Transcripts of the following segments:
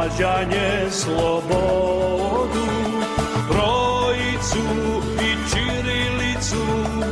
rađanje, slobodu, trojicu i ćirilicu,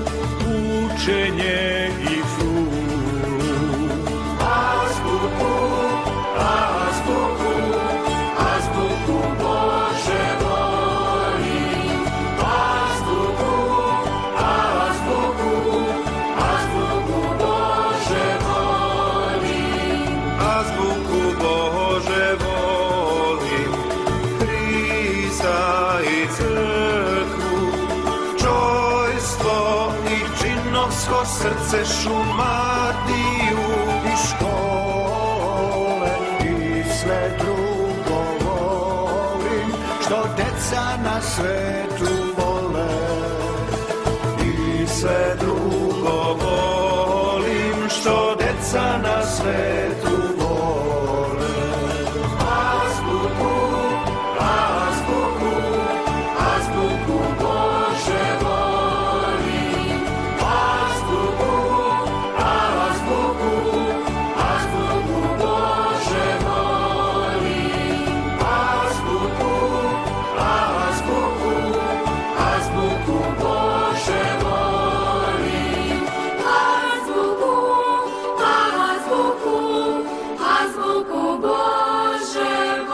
učenje i furu. Azbuku, azbuku, azbuku Bože volim. Azbuku, azbuku, azbuku Bože volim. Azbuku Bože volim, Hrista i crkvu, čojstvo i činovsko srce, Šumadiju i škole i sve drugo volim, što deca na svetu vole. I sve drugo volim, što deca na svetu vole. Azbuku, azbuku, azbuku Bože volim. Azbuku, azbuku, azbuku Bože volim. Azbuku, azbuku, azbuku Bože volim. Azbuku, azbuku, azbuku Bože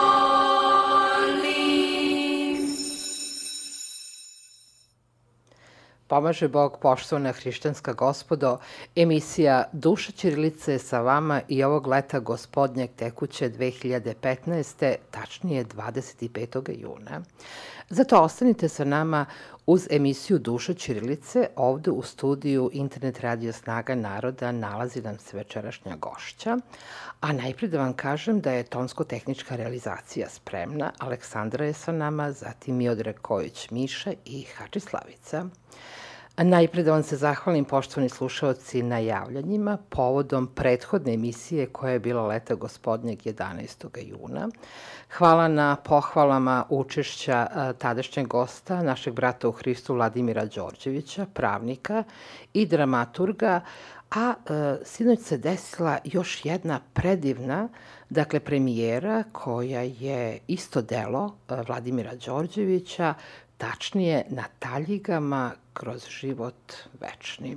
volim. Pomaže Bog, poštovana hrišćanska gospodo, emisija Duša ćirilice je sa vama i ovog leta gospodnjeg tekuće 2015. tačnije 25. juna. Zato ostanite sa nama uz emisiju Duša ćirilice. Ovde u studiju Internet radio Snaga naroda nalazi nam se večerašnja gošća. A najprije da vam kažem da je tonsko-tehnička realizacija spremna. Aleksandra je sa nama, zatim Miodrag Kojić Miša i Hači Slavica. Najprije da vam se zahvalim, poštovani slušaoci, na javljanjima povodom prethodne emisije koja je bila leta gospodnjeg 11. juna. Hvala na pohvalama učešća tadašnjeg gosta, našeg brata u Hristu Vladimira Đorđevića, pravnika i dramaturga, a sinoć se desila još jedna predivna, dakle, premijera koja je isto delo Vladimira Đorđevića, tačnije na taljigama kroz život večni.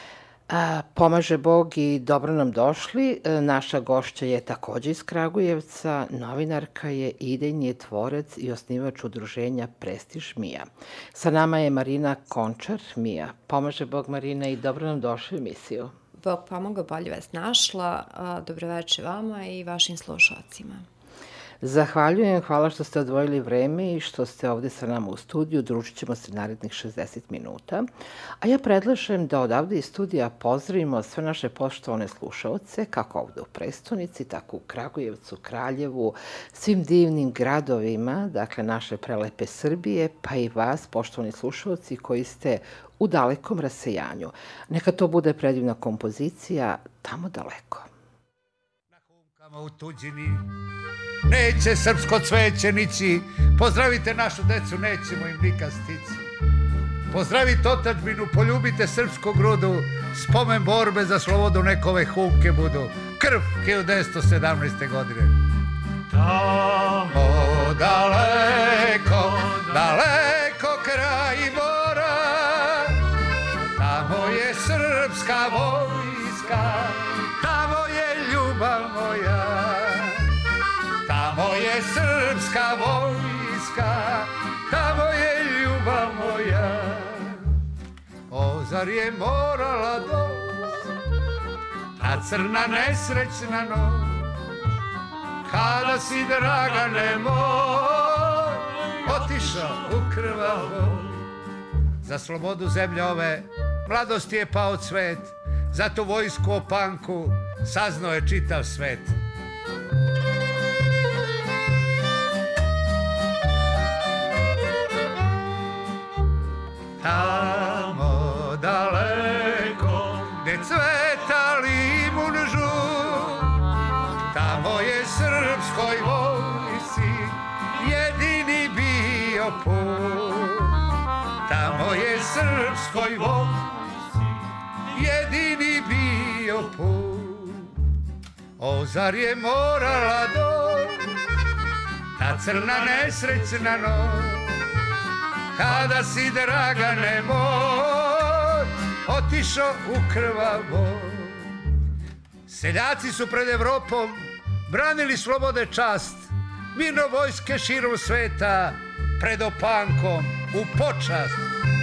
Pomaže Bog i dobro nam došli. Naša gošća je takođe iz Kragujevca, novinarka je, idejni je tvorec i osnivač udruženja Prestiž Mija. Sa nama je Marina Končar. Mija, pomaže Bog, Marina, i dobro nam došli u emisiju. Bog pomogao, bolje vas našla. Dobroveče vama i vašim slušalcima. Zahvaljujem, hvala što ste odvojili vreme i što ste ovde sa nama u studiju. Družit ćemo se narednih 60 minuta. A ja predlažem da odavde iz studija pozdravimo sve naše poštovane slušaoce, kako ovde u prestonici, tako u Kragujevcu, Kraljevu, svim divnim gradovima, dakle naše prelepe Srbije, pa i vas, poštovani slušaoci, koji ste u dalekom rasejanju. Neka to bude predivna kompozicija Tamo daleko. Na humkama u tuđini neće srpsko cveće nići, pozdravite našu decu, nećemo im nikad stići. Pozdravite otadžbinu, poljubite srpsku grudu, spomen borbe za slobodu nekove humke budu. Krv 1917. godine. Tamo daleko, daleko kraj mora, tamo je srpska vojska, tamo je ljubav moja. Tamo je srpska vojska, tamo je ljubav moja. O, zar je morala doći ta crna nesrećna noć, kada si, Dragane moj, otišao u krvavo. Za slobodu zemlje ove mladosti je pao cvet, za tu vojsku o panku saznao je čitav svet. Tamo daleko, gde cveta limun žut, tamo je srpskoj vojsci jedini bio put. Tamo je srpskoj vojsci jedini bio put. O, zar je morala doći ta crna nesrećna noć, kada si, Dragane moj, otišao u krvavo. Seljaci su pred Evropom branili slobode čast, mirno vojske širom sveta pred opankom u počast.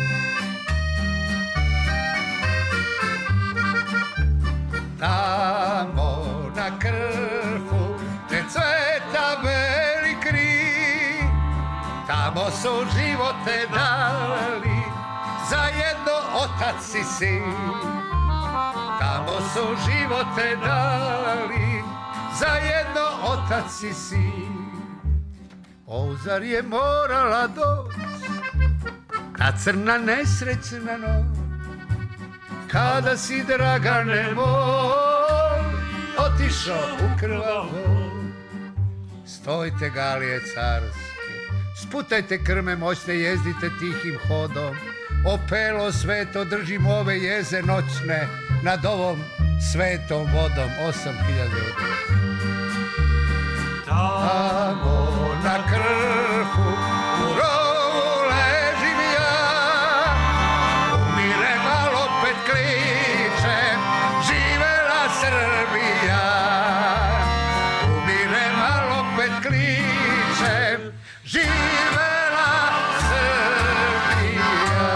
Tamo na Krfu gde cveta beli kri, tamo su živote dali, zajedno otac i sin. Tamo su živote dali, zajedno otac i sin. O, zar je morala doć ta crna nesrećna noć, kada si, Dragane moj, otišao u krvavo. Stojte, galije carske, sputajte krme moćne, jezdite tihim hodom, opelo sveto, držim ove jeze noćne nad ovom svetom vodom. 8000 ljudi. Tamo na Krfu u rovu ležim ja, umirem, al opet kličem, živela Srbija. Umirem, al opet kličem, živela Srbija.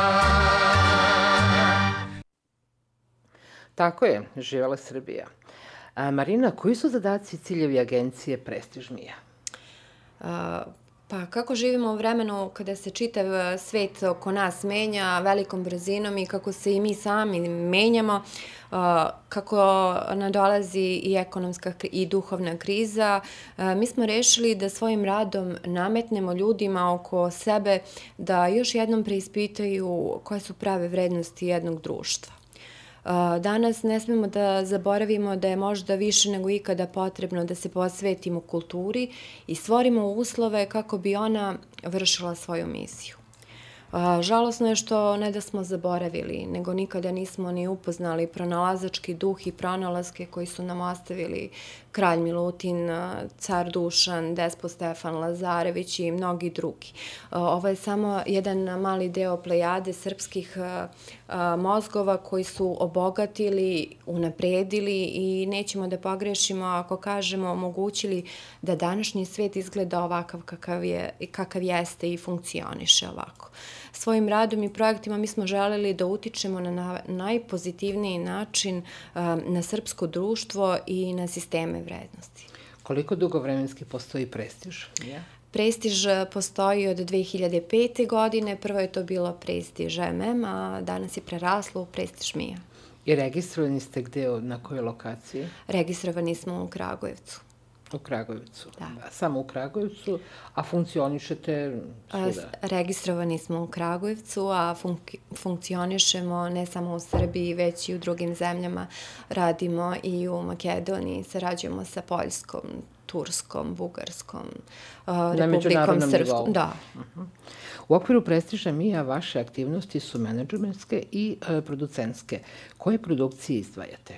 Tako je, živela Srbija. Marina, koji su zadaci i ciljevi agencije Prestiž Mija? Pa kako živimo u vremenu kada se čitav svet oko nas menja velikom brzinom i kako se i mi sami menjamo, kako nadolazi i ekonomska i duhovna kriza, mi smo rešili da svojim radom nametnemo ljudima oko sebe da još jednom preispitaju koje su prave vrednosti jednog društva. Danas ne smemo da zaboravimo da je možda više nego ikada potrebno da se posvetimo kulturi i stvorimo uslove kako bi ona vršila svoju misiju. Žalosno je što ne da smo zaboravili, nego nikada nismo ni upoznali pronalazački duh i pronalaske koji su nam ostavili kralj Milutin, car Dušan, despot Stefan Lazarević i mnogi drugi. Ovo je samo jedan mali deo plejade srpskih mozgova koji su obogatili, unapredili i nećemo da pogrešimo ako kažemo omogućili da današnji svet izgleda ovakav kakav jeste i funkcioniše ovako. Svojim radom i projektima mi smo želeli da utičemo na najpozitivniji način na srpsko društvo i na sisteme vrednosti. Koliko dugo vremenski postoji Prestiž? Prestiž postoji od 2005. godine, prvo je to bilo Prestiž MM, a danas je preraslo u Prestiž Mija. I registrovani ste gde, na kojoj lokaciji? Registrovani smo u Kragujevcu. U Kragujevcu? Da. Samo u Kragujevcu, a funkcionišete svuda? Registrovani smo u Kragujevcu, a funkcionišemo ne samo u Srbiji, već i u drugim zemljama. Radimo i u Makedoniji, sarađujemo sa Poljskom, Turskom, Bugarskom, Republikom Srpskom. Da. U okviru Prestiža Mija vaše aktivnosti su menadžerske i producentske. Koje produkcije izdvajate?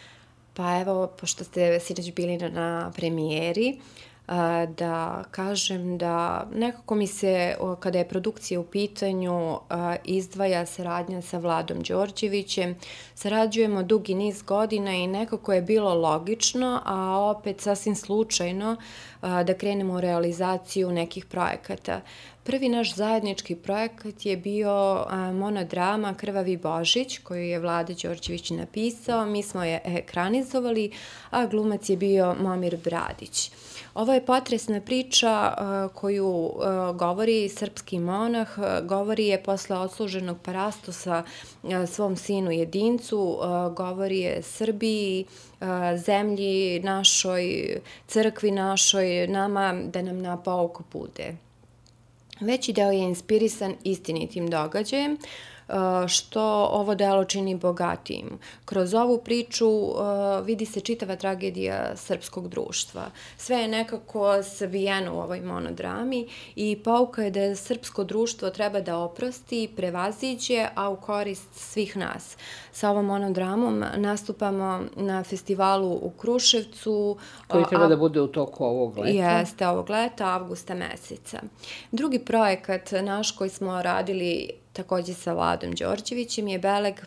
Pa evo, pošto ste sinoć bili na premijeri, da kažem da nekako mi se, kada je produkcija u pitanju, izdvaja saradnja sa Vladom Đorđevićem. Sarađujemo dugi niz godina i nekako je bilo logično, a opet sasvim slučajno da krenemo u realizaciju nekih projekata. Prvi naš zajednički projekat je bio monodrama Krvavi Božić, koju je Vlada Đorđević napisao. Mi smo je ekranizovali, a glumac je bio Momir Bradić. Ovo je potresna priča koju govori srpski monah, govori je posle odsluženog parastosa svom sinu jedincu, govori je Srbiji, zemlji našoj, crkvi našoj, nama, da nam na pouku bude. Veći deo je inspirisan istinitim događajem. što ovo delo čini bogatijim. Kroz ovu priču vidi se čitava tragedija srpskog društva. Sve je nekako savijeno u ovoj monodrami i pouka je da srpsko društvo treba da oprosti, prevaziđe, a u korist svih nas. Sa ovom monodramom nastupamo na festivalu u Kruševcu. Koji treba da bude u toku ovog leta. Jeste, ovog leta, avgusta meseca. Drugi projekat naš koji smo radili takođe sa Vladom Đorđevićem je Beleg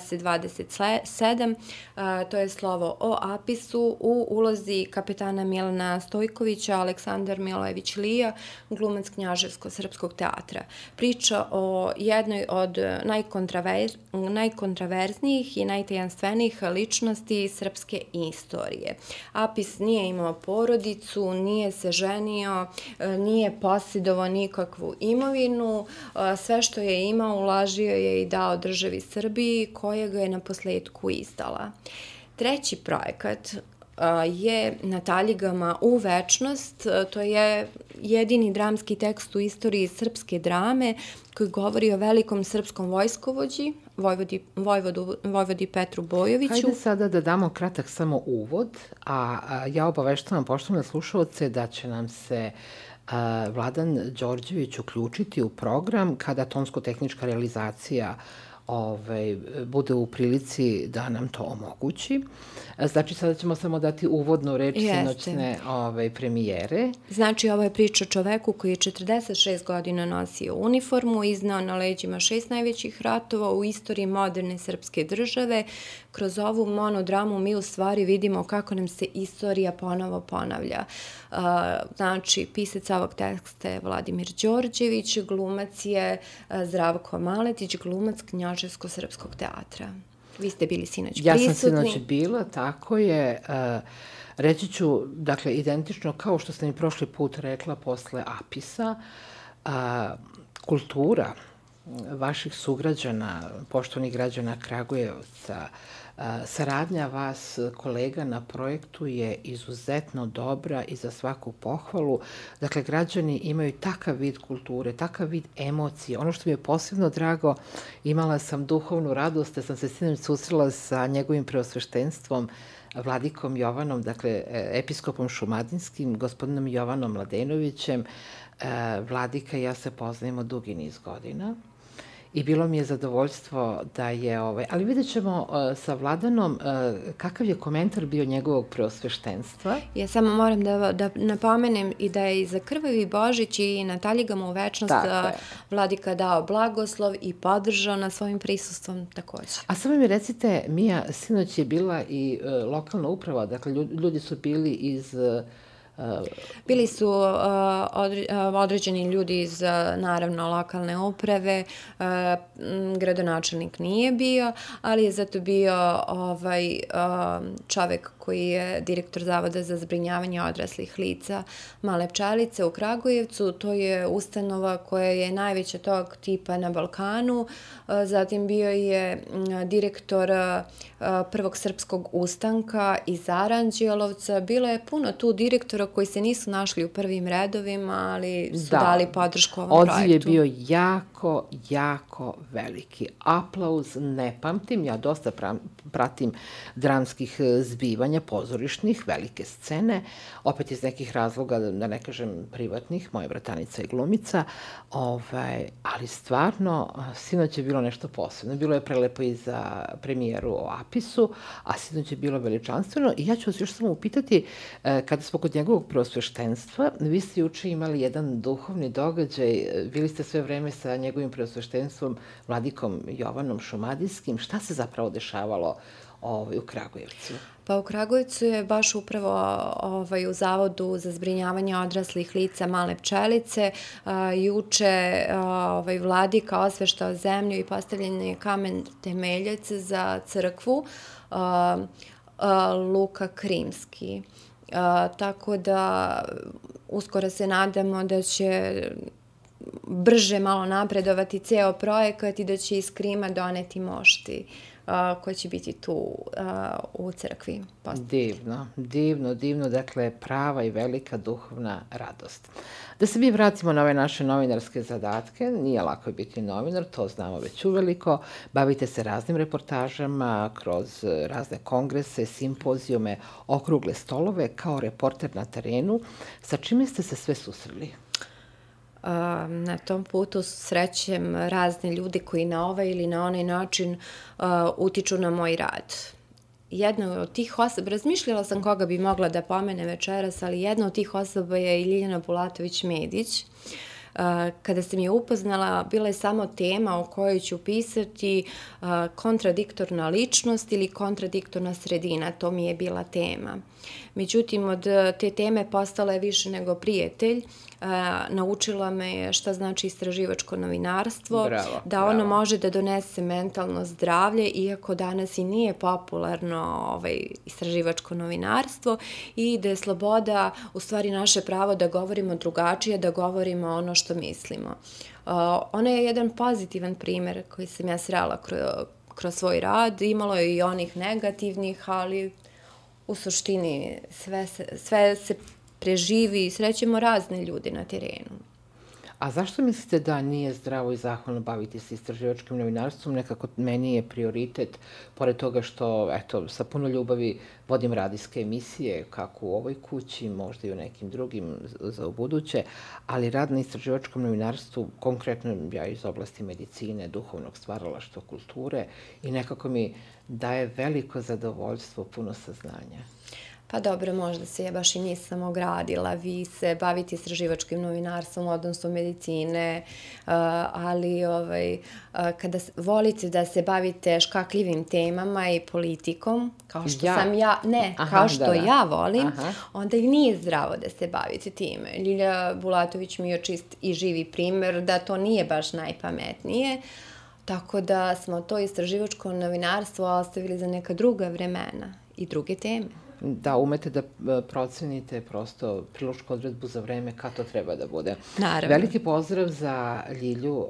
5027, to je slovo o Apisu u ulozi kapetana Milana Stojkovića, Aleksandar Milojević Lija, glumac Knjaževsko-srpskog teatra. Priča o jednoj od najkontraverznijih i najtajanstvenijih ličnosti srpske istorije. Apis nije imao porodicu, nije se ženio, nije posjedovao nikakvu imovinu, sve što je imao ulažio je i dao državi Srbiji koja ga je na posledku izdala. Treći projekat je Nataljigama u večnost. To je jedini dramski tekst u istoriji srpske drame koji govori o velikom srpskom vojskovođi, vojvodi Petru Bojoviću. Hajde sada da damo kratak samo uvod, a ja obaveštavam poštovane slušalce da će nam se Vladan Đorđević uključiti u program kada tonsko-tehnička realizacija bude u prilici da nam to omogući. Znači, sada ćemo samo dati uvodnu reč sinoćne premijere. Znači, ovo je priča o čoveku koji je 46 godina nosio uniformu, iznao na leđima 6 najvećih ratova u istoriji moderne srpske države. Kroz ovu monodramu mi u stvari vidimo kako nam se istorija ponovo ponavlja. Znači, pisac ovog teksta je Vladimir Đorđević, glumac je Zdravko Maletić, glumac Knjaževsko-srpskog teatra. Vi ste bili sinoć prisutni. Ja sam sinoć bila, tako je. Reći ću, dakle, identično kao što sam i prošli put rekla posle Apisa, kultura vaših sugrađana, poštovanih građana Kragujevca, saradnja vas, kolega na projektu je izuzetno dobra i za svaku pohvalu. Dakle, građani imaju takav vid kulture, takav vid emocije. Ono što mi je posebno drago, imala sam duhovnu radost da sam se sinoć susrela sa njegovim preosveštenstvom Vladikom Jovanom, dakle, episkopom šumadinskim, gospodinom Jovanom Mladenovićem. Vladika i ja se poznajemo dugi niz godina. I bilo mi je zadovoljstvo da je, ali vidjet ćemo sa Vladanom kakav je komentar bio njegovog preosveštenstva. Ja samo moram da napomenem i da je i za Krvavi Božić i Nataljigama u večnost Vladika dao blagoslov i podržao na svojim prisustvom takođe. A samo mi recite, Mija, sinoć je bila i lokalna uprava, dakle ljudi su bili iz... Bili su određeni ljudi iz, naravno, lokalne uprave, gradonačelnik nije bio, ali je zato bio čovek koji je direktor Zavoda za zbrinjavanje odraslih lica Male Pčelice u Kragujevcu. To je ustanova koja je najveća tog tipa na Balkanu. Zatim bio je direktor Prvog srpskog ustanka iz Aranđelovca. Bilo je puno tu direktora koji se nisu našli u prvim redovima, ali su dali podršku ovom projektu. Odziv je bio jako, jako veliki. Aplauz ne pamtim, ja dosta pratim dramskih zbivanja, pozorišnih, velike scene, opet iz nekih razloga, da ne kažem privatnih, moja bratanica i glumica, ali stvarno, sinoć je bilo nešto posebno. Bilo je prelepo i za premijeru o Apisu, a sinoć je bilo veličanstveno i ja ću vas još samo upitati, kada smo kod njegovog preosveštenstva, vi ste juče imali jedan duhovni događaj, bili ste sve vreme sa njegovim preosveštenstvom Vladikom Jovanom Šumadijskim. Šta se zapravo dešavalo u Kragujevcu? Pa u Kragujevcu je baš upravo u Zavodu za zbrinjavanje odraslih lica Male Pčelice juče Vladika osveštao zemlju i postavljen je kamen temeljac za crkvu Luka Krimski. Tako da uskoro se nadamo da će brže malo napredovati ceo projekat i da će iz Krima doneti mošti koja će biti tu u crkvi. Divno, dakle prava i velika duhovna radost. Da se mi vratimo na ove naše novinarske zadatke, nije lako biti novinar, to znamo već uveliko, bavite se raznim reportažama kroz razne kongrese, simpozijume, okrugle stolove, kao reporter na terenu. Sa čime ste se sve susreli? Na tom putu srećem razne ljudi koji na ovaj ili na onaj način utiču na moj rad. Jedna od tih osoba, razmišljala sam koga bi mogla da pomene večeras, ali jedna od tih osoba je i Ljiljana Bulatović-Medić. Kada sam je upoznala, bila je samo tema o kojoj ću pisati kontradiktorna ličnost ili kontradiktorna sredina, to mi je bila tema. Međutim, od te teme postala je više nego prijatelj. Naučila me je šta znači istraživačko novinarstvo, da ono može da donese mentalno zdravlje, iako danas i nije popularno istraživačko novinarstvo, i da je sloboda u stvari naše pravo da govorimo drugačije, da govorimo ono što mislimo. Ona je jedan pozitivan primer koji sam ja srela kroz svoj rad. Imalo je i onih negativnih, ali u suštini sve se preživi i srećemo razne ljude na terenu. A zašto mislite da nije zdravo i zahvalno baviti se istraživačkim novinarstvom? Nekako meni je prioritet, pored toga što, eto, sa puno ljubavi vodim radijske emisije, kako u ovoj kući, možda i u nekim drugim za ubuduće, ali rad na istraživačkom novinarstvu, konkretno ja iz oblasti medicine, duhovnog stvaralaštva, kulture, i nekako mi daje veliko zadovoljstvo, puno saznanja. Pa dobro, možda se ja baš i nisam ogradila. Vi se bavite istraživačkim novinarstvom, odnosno medicine, ali kada volite da se bavite škakljivim temama i politikom, kao što sam ja, kao što ja volim, onda i nije zdravo da se bavite time. Ljilja Bulatović mi je čist i živi primer da to nije baš najpametnije, tako da smo to istraživačko novinarstvo ostavili za neka druga vremena i druge teme. Da umete da procenite prosto prilošku odredbu za vreme kad to treba da bude. Naravno. Veliki pozdrav za Ljilju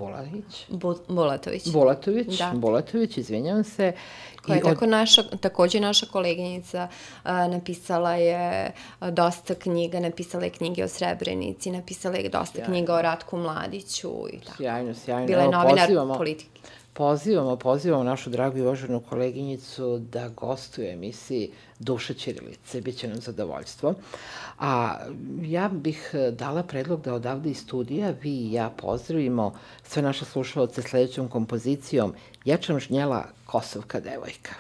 Bulatović, izvinjavam se. Koja je takođe naša koleginica, napisala je dosta knjiga, napisala je knjige o Srebrenici, napisala je dosta knjiga o Ratku Mladiću i tako. Sjajno. Bila je novinar politike. Pozivamo našu dragu i uvaženu koleginicu da gostuje u emisiji Duša ćirilice. Biće nam zadovoljstvo. A ja bih dala predlog da odavde iz studija vi i ja pozdravimo sve naše slušalce sledećom kompozicijom Ječam žnjela Kosovka devojka.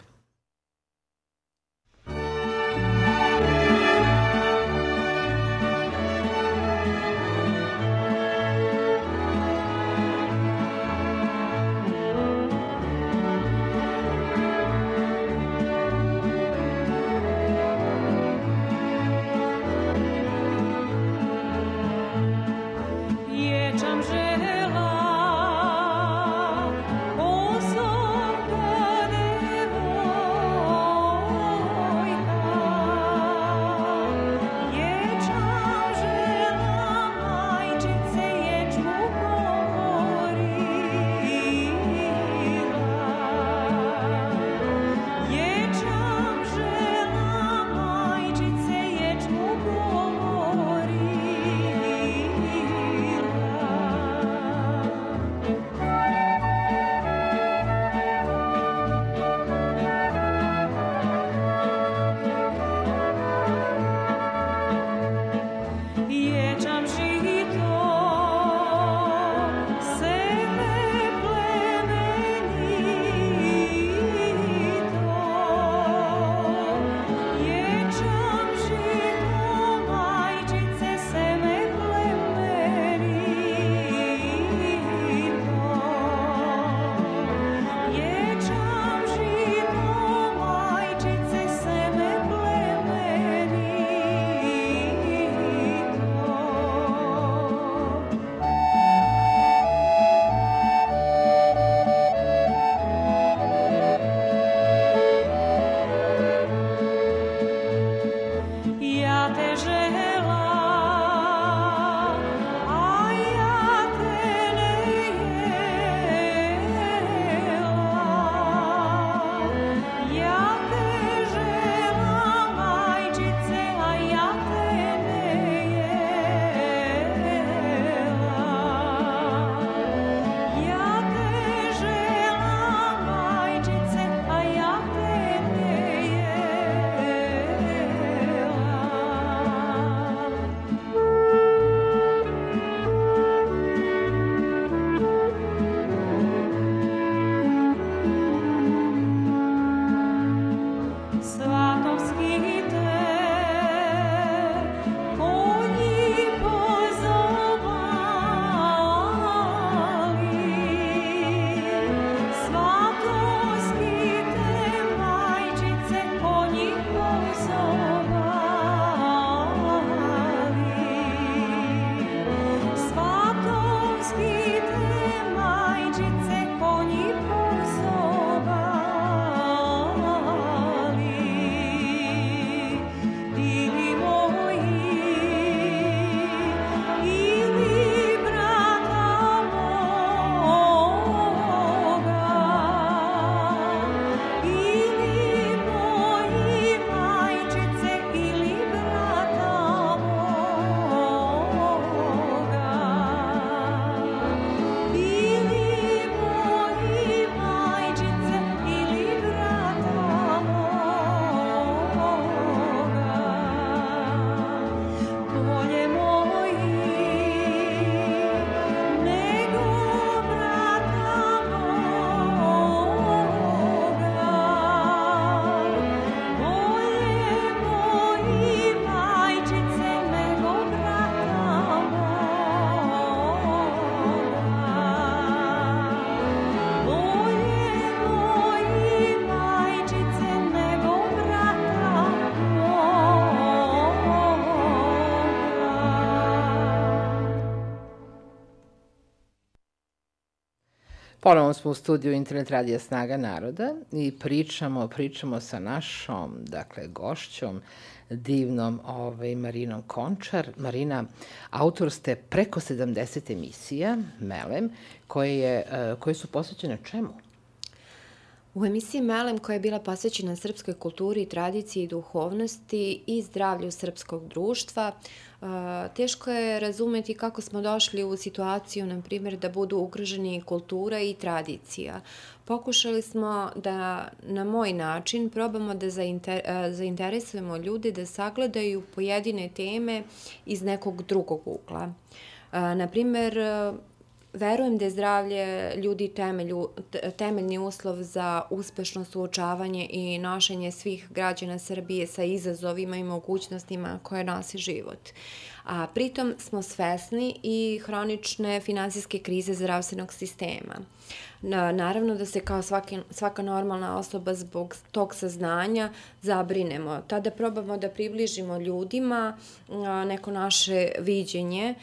Ponovo smo u studiju Internet radija Snaga naroda i pričamo sa našom, dakle, gošćom, divnom Marinom Končar. Marina, autor ste preko 70 emisija, Melem, koje su posvećene čemu? U emisiji Melem, koja je bila posvećena srpskoj kulturi, tradiciji, duhovnosti i zdravlju srpskog društva, teško je razumeti kako smo došli u situaciju, na primjer, da budu ugroženi kultura i tradicija. Pokušali smo da na moj način probamo da zainteresujemo ljude da sagledaju pojedine teme iz nekog drugog ugla. Na primjer, verujem da je zdravlje ljudi temeljni uslov za uspešno suočavanje i nošenje svih građana Srbije sa izazovima i mogućnostima koje nosi život. A pritom smo svesni i hronične finansijske krize zdravstvenog sistema. Naravno da se kao svaka normalna osoba zbog tog saznanja zabrinemo. Tada probamo da približimo ljudima neko naše viđenje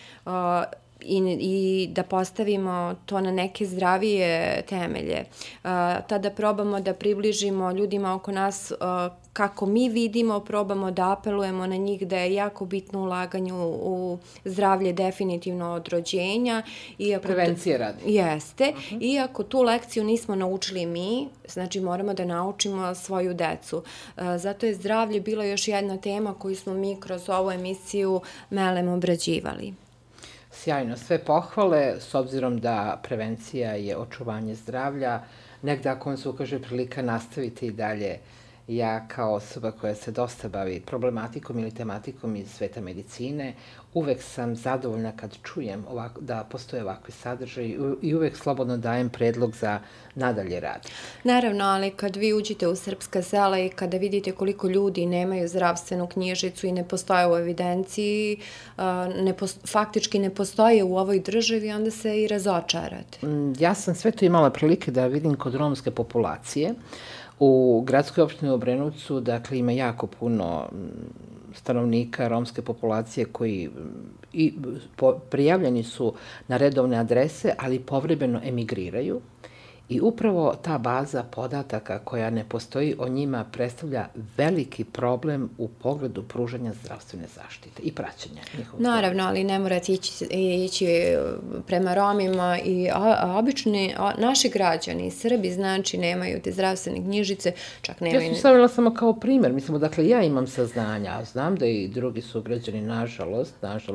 i da postavimo to na neke zdravije temelje. Tada probamo da približimo ljudima oko nas kako mi vidimo, probamo da apelujemo na njih da je jako bitno ulaganje u zdravlje definitivno od rođenja. Prevencije radi. Jeste. Iako tu lekciju nismo naučili mi, znači moramo da naučimo svoju decu. Zato je zdravlje bila još jedna tema koju smo mi kroz ovu emisiju Melem obrađivali. Sjajno, sve pohvale, s obzirom da prevencija je očuvanje zdravlja. Negde ako vam se ukaže prilika nastaviti i dalje, ja kao osoba koja se dosta bavi problematikom ili tematikom iz sveta medicine, uvek sam zadovoljna kad čujem da postoje ovakvi sadržaji i uvek slobodno dajem predlog za nadalje rad. Naravno, ali kad vi uđete u srpska sela i kada vidite koliko ljudi nemaju zdravstvenu knjižicu i ne postoje u evidenciji, faktički ne postoje u ovoj državi, onda se i razočarate. Ja sam sve to imala prilike da vidim kod romske populacije. U gradskoj opštini u Obrenovcu, dakle, ima jako puno stanovnika romske populacije koji prijavljeni su na redovne adrese, ali povremeno emigriraju. I upravo ta baza podataka koja ne postoji o njima predstavlja veliki problem u pogledu pružanja zdravstvene zaštite i praćenja njihovog. Naravno, ali ne morate ići prema Romima i obični naši građani, Srbi, znači nemaju te zdravstvene knjižice, čak nemaju... Ja sam stavila samo kao primjer, mislimo, dakle, ja imam saznanja, a znam da i drugi sugrađani, nažalost,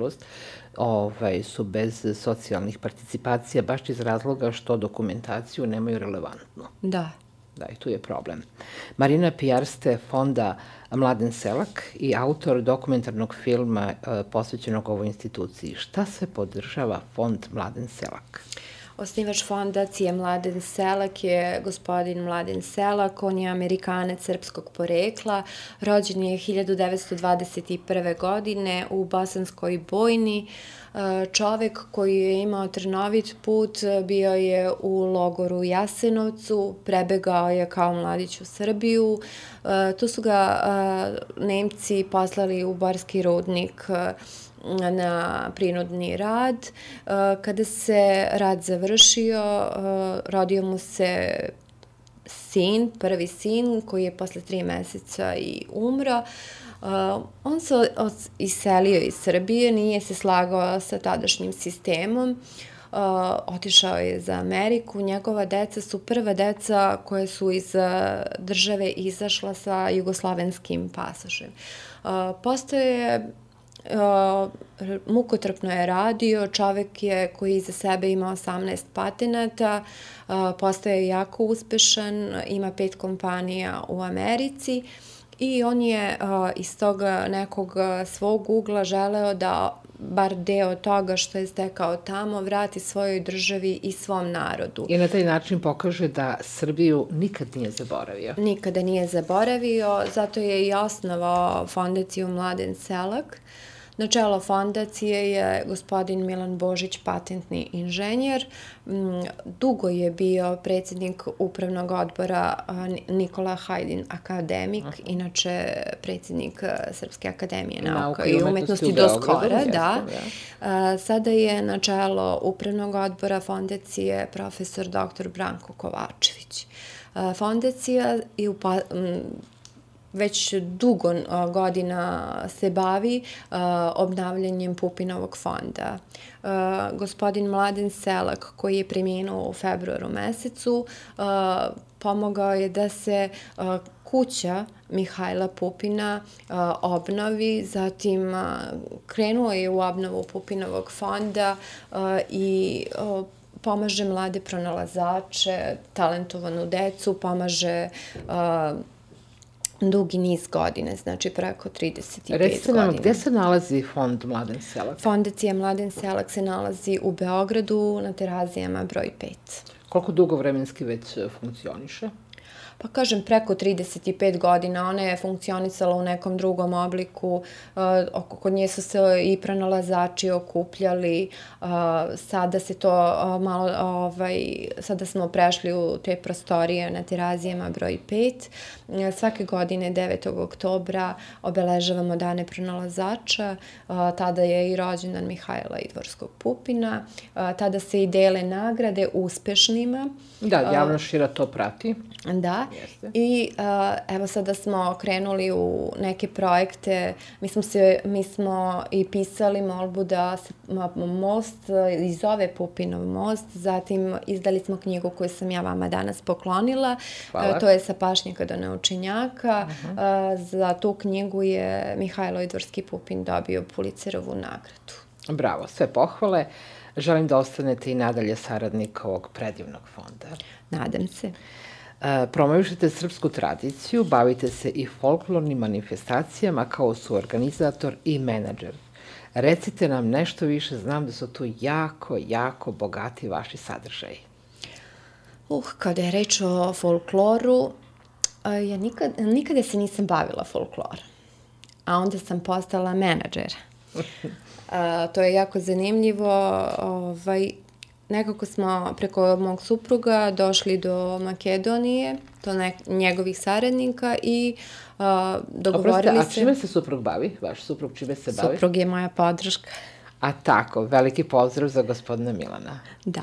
su bez socijalnih participacija, baš iz razloga što dokumentaciju nemaju relevantnu. Da. Da, i tu je problem. Marina, PR ste fonda Mladen Selak i autor dokumentarnog filma posvećenog ovoj instituciji. Šta se podržava fond Mladen Selak? Osnivač fondacije Mladen Selak je gospodin Mladen Selak. On je Amerikanac srpskog porekla. Rođen je 1921. godine u Bosanskoj Bojni. Čovek koji je imao trnovit put, bio je u logoru u Jasenovcu, prebegao je kao mladić u Srbiju. Tu su ga Nemci poslali u Borski rudnik na prinudni rad. Kada se rad završio, rodio mu se sin, prvi sin, koji je posle 3 meseca i umro. On se iselio iz Srbije, nije se slagao sa tadašnjim sistemom, otišao je za Ameriku. Njegova deca su prva deca koje su iz države izašla sa jugoslavenskim pasošem. Postoje mukotrpno je radio, čovek je koji iza sebe ima 18 patenata, postaje jako uspešan, ima 5 kompanija u Americi i on je iz toga nekog svog ugla želeo da bar deo toga što je stekao tamo vrati svojoj državi i svom narodu. I na taj način pokaže da Srbiju nikad nije zaboravio. Nikada nije zaboravio, zato je i osnovao fondaciju Mladen Selak. Na čelo fondacije je gospodin Milan Božić, patentni inženjer. Dugo je bio predsjednik upravnog odbora Nikola Hajdin, akademik, inače predsjednik Srpske akademije nauka i umetnosti do skora. Da. Sada je na čelo upravnog odbora fondacije profesor dr. Branko Kovačević. Fondacija je već dugo godina se bavi obnavljanjem Pupinovog fonda. Gospodin Mladen Selak, koji je preminuo u februaru mesecu, pomogao je da se kuća Mihajla Pupina obnovi, zatim krenuo je u obnovu Pupinovog fonda i pomaže mlade pronalazače, talentovanu decu, pomaže dugi niz godine, znači preko 35 godina. Recite nam, gde se nalazi fond Mladen Selak? Fondacija Mladen Selak se nalazi u Beogradu na Terazijama broj 5. Koliko dugo vremenski već funkcioniše? Pa kažem, preko 35 godina. Ona je funkcionisala u nekom drugom obliku. Kod nje su se i pronalazači okupljali. Sada se to malo, sada smo prešli u te prostorije na Terazijama broj 5. Svake godine 9. oktobra obeležavamo dane pronalazača. Tada je i rođendan Mihajla Idvorskog Pupina. Tada se i dele nagrade uspešnima. Da, javno šira to prati. Da, i evo sada smo krenuli u neke projekte, mi smo i pisali molbu da se most izove Pupinov most, zatim izdali smo knjigu koju sam ja vama danas poklonila, to je Sa pašnjaka do naučenjaka, za tu knjigu je Mihajlo Idvorski Pupin dobio Pulitzerovu nagradu. Bravo, sve pohvale. Želim da ostanete i nadalje saradnik ovog predivnog fonda. Nadam se. Promovišete srpsku tradiciju, bavite se i folklornim manifestacijama kao suorganizator i menadžer. Recite nam nešto više, znam da su tu jako, jako bogati vaši sadržaji. Kada je reč o folkloru, ja nikada se nisam bavila folklorom, a onda sam postala menadžer. To je jako zanimljivo. Nekako smo preko mog supruga došli do Makedonije, do njegovih saradnika i dogovorili se... A čime se suprug bavi? Vaš suprug čime se bavi? Suprug je moja podrška. A tako, veliki pozdrav za gospodina Milana. Da.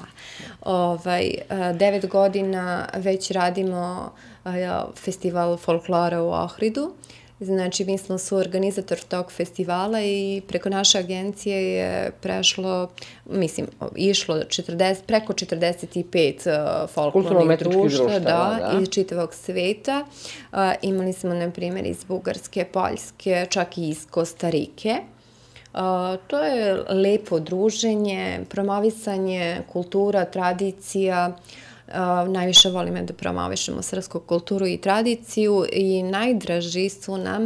9 godina već radimo festival folklora u Ohridu. Znači, mi smo suorganizator tog festivala i preko naše agencije je prešlo, išlo preko 45 folklornih društva iz čitavog sveta. Imali smo, na primjer, iz Bugarske, Poljske, čak i iz Kostarike. To je lepo druženje, promovisanje kultura, tradicija. Najviše volimo da promovišemo srpsku kulturu i tradiciju i najdraži su nam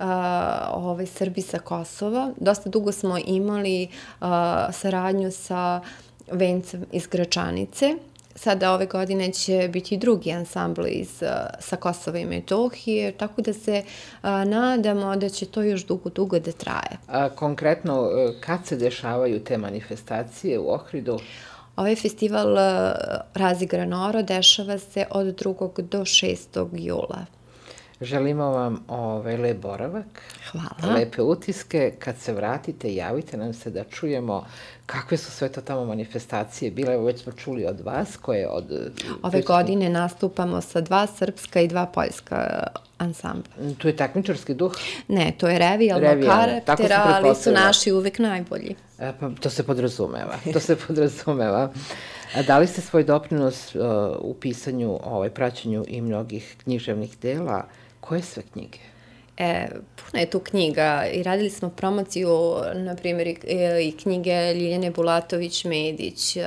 Srbi sa Kosova. Dosta dugo smo imali saradnju sa Vencem iz Gračanice. Sada ove godine će biti drugi ansambl sa Kosova i Metohije, tako da se nadamo da će to još dugo da traje. Konkretno, kad se dešavaju te manifestacije u Ohridu? Ovaj festival Razigran oro dešava se od 2. do 6. jula. Želimo vam lep boravak. Hvala. Lepe utiske. Kad se vratite, javite nam se da čujemo kakve su sve to tamo manifestacije bile. Evo, već smo čuli od vas koje od... Ove godine nastupamo sa 2 srpska i 2 poljska ansambla. Tu je takmičarski duh? Ne, to je revijalno karaktera, ali su naši uvek najbolji. Pa to se podrazumeva. A da li ste svoj doprinos u pisanju, praćenju i mnogih književnih dela? Koje sve knjige? Puno je tu knjiga i radili smo promociju, na primjer, i knjige Ljiljane Bulatović-Medić,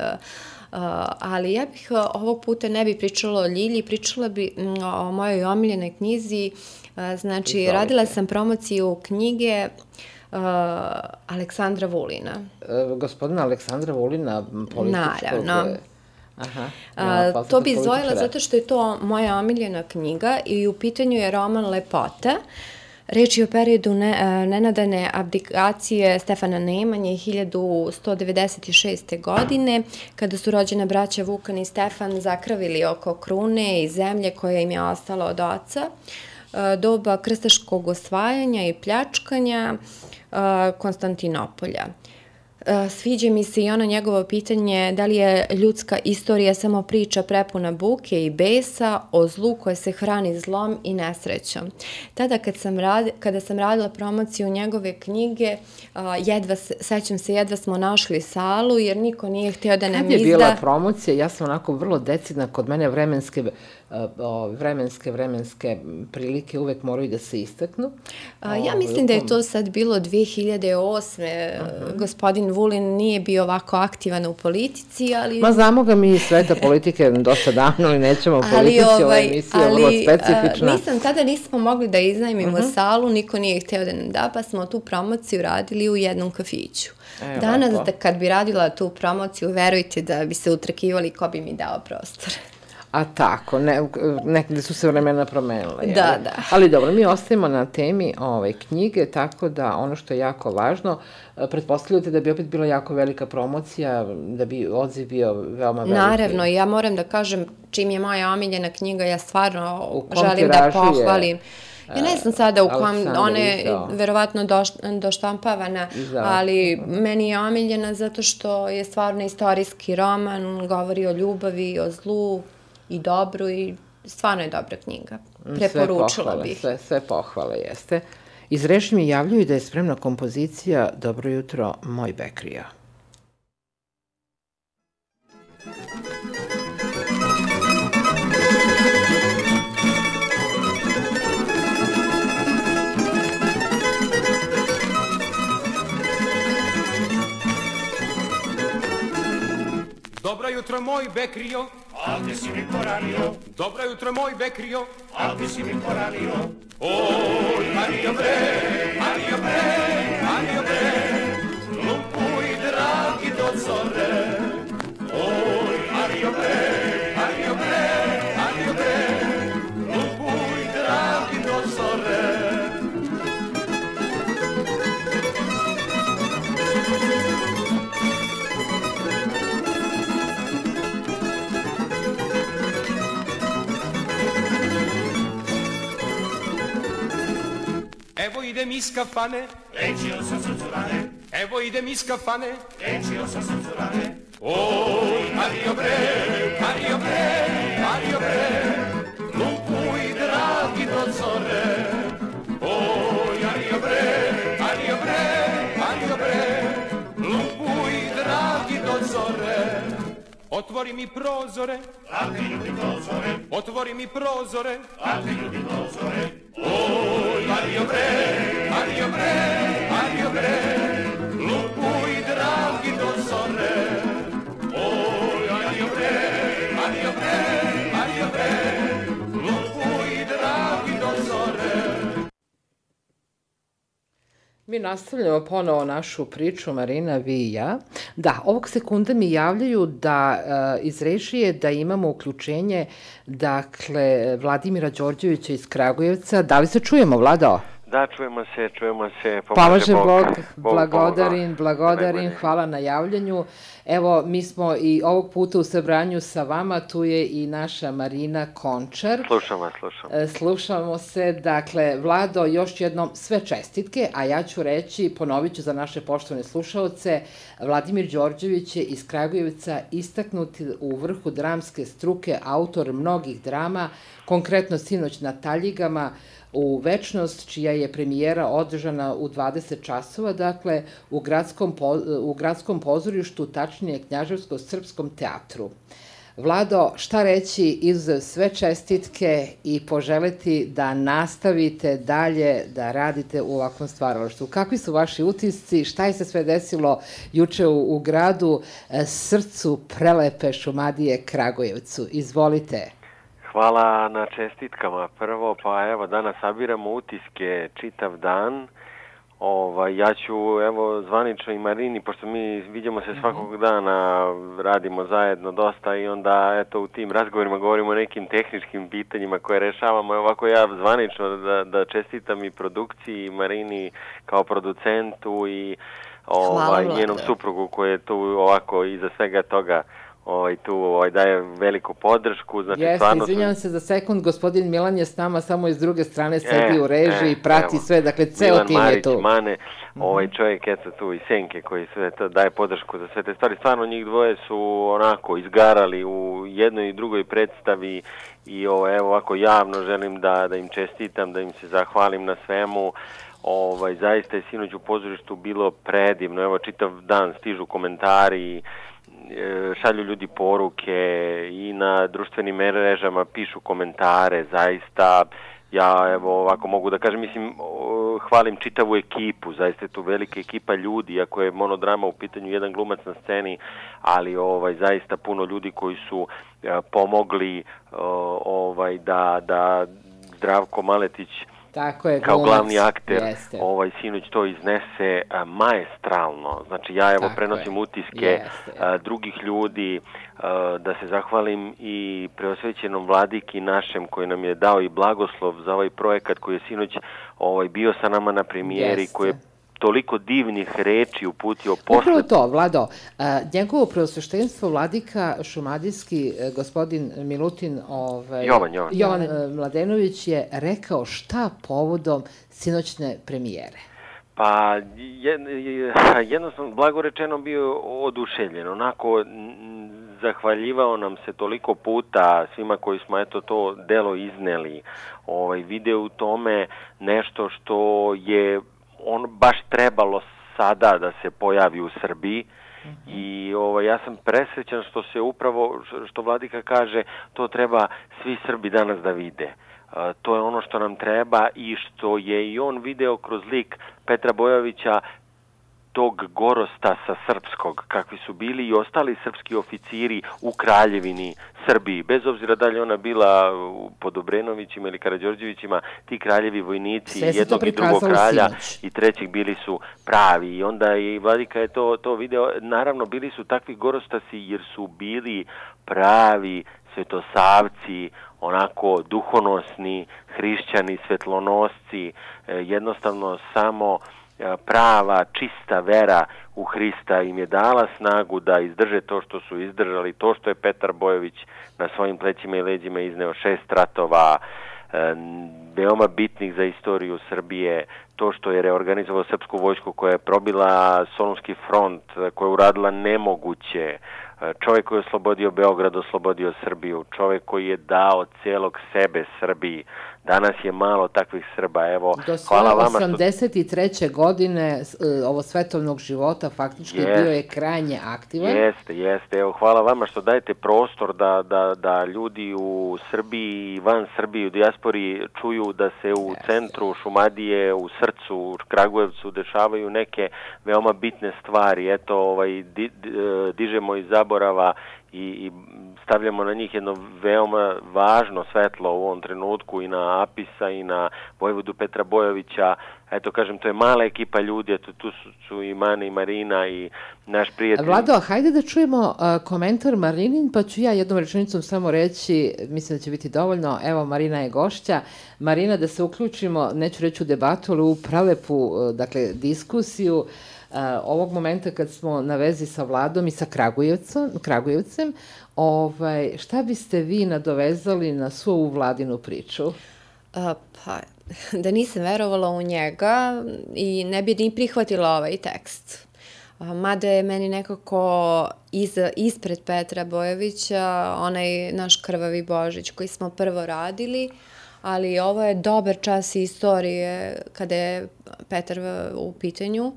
ali ja bih ovog puta ne bi pričala o Ljilji, pričala bi o mojoj omiljenoj knjizi. Znači, radila sam promociju knjige Aleksandra Vulina. Gospodina Aleksandra Vulina, političkog... Naravno. To bi izdvojila zato što je to moja omiljena knjiga i u pitanju je roman Lepota. Reč je o periodu nenadane abdikacije Stefana Nemanje 1196. godine, kada su rođena braća Vukan i Stefan zakravili oko krune i zemlje koje im je ostalo od oca, doba krstaškog osvajanja i pljačkanja Konstantinopolja. Sviđa mi se i ono njegovo pitanje da li je ljudska istorija samo priča prepuna buke i besa o zlu koje se hrani zlom i nesrećom. Tada kada sam radila promociju njegove knjige, sećam se, jedva smo našli salu jer niko nije hteo da nam izda. Kad je bila promocija, ja sam onako vrlo decidna, kod mene vremenske prilike uvek moraju da se istaknu. Ja mislim da je to sad bilo 2008. Gospodin Vulin nije bio ovako aktivan u politici, ali... Ma znamo ga mi iz sveta politike dosta davno i nećemo o politici, ova emisija je vrlo specifična. Tada nismo mogli da iznajmimo salu, niko nije hteo da nam da, pa smo tu promociju radili u jednom kafiću. Danas, kad bi radila tu promociju, verujte da bi se utrkivali ko bi mi dao prostor. A tako, nekde su se vremena promenila. Da. Ali dobro, mi ostajemo na temi knjige, tako da ono što je jako važno, pretpostavljate da bi opet bila jako velika promocija, da bi odziv bio veoma veliki. Naravno, ja moram da kažem, čim je moja omiljena knjiga, ja stvarno želim da pohvalim. Ja ne znam sada u kom, ona je verovatno doštampavana, ali meni je omiljena zato što je stvarno istorijski roman, govori o ljubavi, o zlu i dobru i stvarno je dobra knjiga. Preporučila bih. Sve pohvale jeste. Iz reči mi javljaju da je spremna kompozicija Dobro jutro, moj Bekrija. Dobro jutro, moj Bekrio, a gde si mi poranio? Dobro jutro, moj Bekrio, a gde si mi poranio? Oj, Mario bre, Mario bre, Mario bre, lupuj dragi do zore. Oj, Mario bre, Mario bre, Mario bre, lupuj dragi do zore. Evo idem iz kafane, Lečio sam srcurane, evo idem iz kafane, lečio sam srcurane. Oj, Mario bre, Mario bre, Mario bre, lupuj dragi do zore. Oj, Mario bre, Mario bre, Mario bre, lupuj dragi do zore. Otvori mi prozore, A ti ljubi prozore, otvori mi prozore. a ti ljubi prozore. Oj, Mario bre, Mario bre, Mario bre, lupuj dragi do zore. Oj, Mario bre, Mario bre, Mario bre, lupuj dragi do zore. Mi nastavljamo ponovo našu priču, Marina, vi i ja. Da, ovog sekunda mi javljaju da iz režije da imamo uključenje, dakle, Vladimira Đorđevića iz Kragujevca. Da li se čujemo, Vlado? Da, čujemo se, pomaže Bog, blagodarim, hvala na javljanju. Evo, mi smo i ovog puta u sabranju sa vama, tu je i naša Marina Končar. Slušam vas. Slušamo se, dakle, Vlado, još jednom sve čestitke, a ja ću reći, ponovit ću za naše poštovane slušaoce, Vladimir Đorđević je iz Kragujevca istaknuti u vrhu dramske struke, autor mnogih drama, konkretno sinoć na Taljigama, u Večnost, čija je premijera održana u 20 časova, dakle, u gradskom pozorištu, tačnije Knjaževsko-srpskom teatru. Vlado, šta reći izuzev sve čestitke i poželeti da nastavite dalje da radite u ovakvom stvaralaštvu? Kakvi su vaši utisci? Šta je se sve desilo juče u gradu, srcu prelepe Šumadije, Kragujevcu? Izvolite. Hvala na čestitkama. Prvo, pa evo, danas sabiramo utiske čitav dan. Ja ću, evo, zvanično i Marini, pošto mi vidimo se svakog dana, radimo zajedno dosta i onda, eto, u tim razgovorima govorimo o nekim tehničkim pitanjima koje rešavamo. Ovako ja zvanično da čestitam i produkciji, i Marini kao producentu i njenom suprugu koji je tu ovako iza svega toga tu daje veliku podršku. Znači, jeste, izvinjam se za sekund, gospodin Milan je s nama, samo iz druge strane sedi u režiji, prati sve, dakle ceo tim je tu. Milan Marić, Mane, čovjek eto tu i Senke koji sve to daje podršku za sve te stvari. Stvarno njih dvoje su onako izgarali u jednoj i drugoj predstavi i evo ovako javno želim da im čestitam, da im se zahvalim na svemu. Zaista je sinoć u pozorištu bilo predivno, evo čitav dan stižu komentari, šalju ljudi poruke i na društvenim mrežama pišu komentare, zaista ja evo ovako mogu da kažem, mislim, hvalim čitavu ekipu, zaista je tu velika ekipa ljudi, iako je monodrama u pitanju, jedan glumac na sceni, ali zaista puno ljudi koji su pomogli da Zdravko Maletić kao glavni akter sinoć to iznese maestralno. Znači ja evo prenosim utiske drugih ljudi, da se zahvalim i preosvećenom vladiki našem koji nam je dao i blagoslov za ovaj projekat koji je sinoć bio sa nama na premijeri, koji je toliko divnih reči uputio posle. Upravo to, Vlado, njegovo preosveštenstvo vladika šumadijski, gospodin Milutin, Jovan Mladenović je rekao šta povodom sinoćne premijere. Pa, jednostavno, blago rečeno bio oduševljen, onako zahvaljivao nam se toliko puta svima koji smo eto to delo izneli, video u tome nešto što je on baš trebalo sada da se pojavi u Srbiji i ja sam presrećan što se upravo, što vladika kaže, to treba svi Srbi danas da vide. To je ono što nam treba i što je i on video kroz lik Petra Bojovića, tog Gorosta sa srpskog, kakvi su bili i ostali srpski oficiri u Kraljevini Srbiji, bez obzira da li ona bila pod Obrenovićima ili Karađorđevićima, ti kraljevi vojnici jednog i drugog kralja i trećeg bili su pravi i onda i vladika je to video. Naravno bili su takvi Gorostasi jer su bili pravi svetosavci, onako duhonosni hrišćani, svetlonosci, jednostavno samo prava, čista vera u Hrista im je dala snagu da izdrže to što su izdržali, to što je Petar Bojović na svojim plećima i leđima izneo 6 ratova, veoma bitnih za istoriju Srbije, to što je reorganizovao srpsku vojsku koja je probila Solunski front, koja je uradila nemoguće, čovjek koji je oslobodio Beograd, oslobodio Srbiju, čovjek koji je dao celog sebe Srbiji. Danas je malo takvih Srba, evo, hvala vama što... Do svoje 83. godine ovo svetovnog života faktički bio je krajnje aktivan. Jeste, evo, hvala vama što dajete prostor da ljudi u Srbiji i van Srbiji, u dijaspori čuju da se u centru Šumadije, u srcu, u Kragujevcu dešavaju neke veoma bitne stvari. Eto, dižemo iz zaborava i stavljamo na njih jedno veoma važno svetlo u ovom trenutku i na Apisa i na vojvodu Petra Bojovića. Eto, kažem, to je mala ekipa ljudi, eto, tu su i Mane i Marina i naš prijatelj. Vlado, hajde da čujemo komentar Marinin, pa ću ja jednom rečenicom samo reći, mislim da će biti dovoljno, evo, Marina je gošća. Marina, da se uključimo, neću reći u debatu, ali u prelepu, dakle, diskusiju, ovog momenta kad smo na vezi sa Vladom i sa Kragujevcem, šta biste vi nadovezali na svu ovu Vladinu priču? Pa, da nisam verovala u njega i ne bi ni prihvatila ovaj tekst. Mada je meni nekako ispred Petra Bojovića onaj naš Krvavi Božić koji smo prvo radili, ali ovo je dobar čas istorije kada je Petar u pitanju.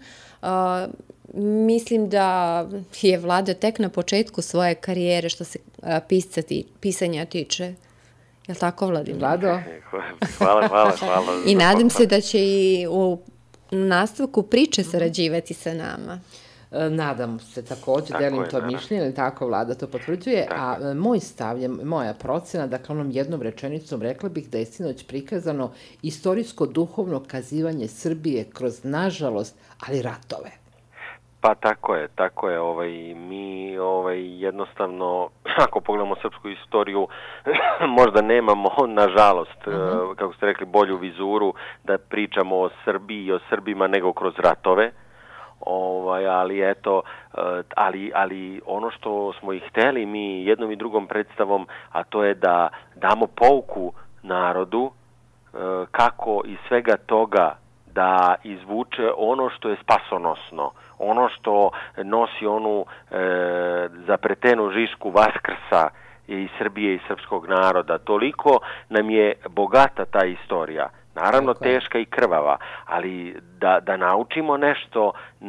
Mislim da je Vlada tek na početku svoje karijere što se pisanja tiče. Je li tako, Vladimir? Vlado? Hvala. I nadam se da će i u nastavku priče sarađivati sa nama. Nadam se takođe, delim to mišljenje, ili tako Vlada to potvrđuje, a moj stav je, moja procena, dakle onom jednom rečenicom rekla bih da je sinoć prikazano istorijsko-duhovno kazivanje Srbije kroz, nažalost, ali ratove. Pa tako je, mi jednostavno, ako pogledamo srpsku istoriju, možda nemamo, nažalost, kako ste rekli, bolju vizuru da pričamo o Srbiji i o Srbima nego kroz ratove, ali eto, ali ono što smo i hteli mi jednom i drugom predstavom, a to je da damo pouku narodu kako iz svega toga da izvuče ono što je spasonosno, ono što nosi onu zapretenu žišku Vaskrsa i Srbije i srpskog naroda. Toliko nam je bogata ta istorija. Naravno teška i krvava, ali da naučimo nešto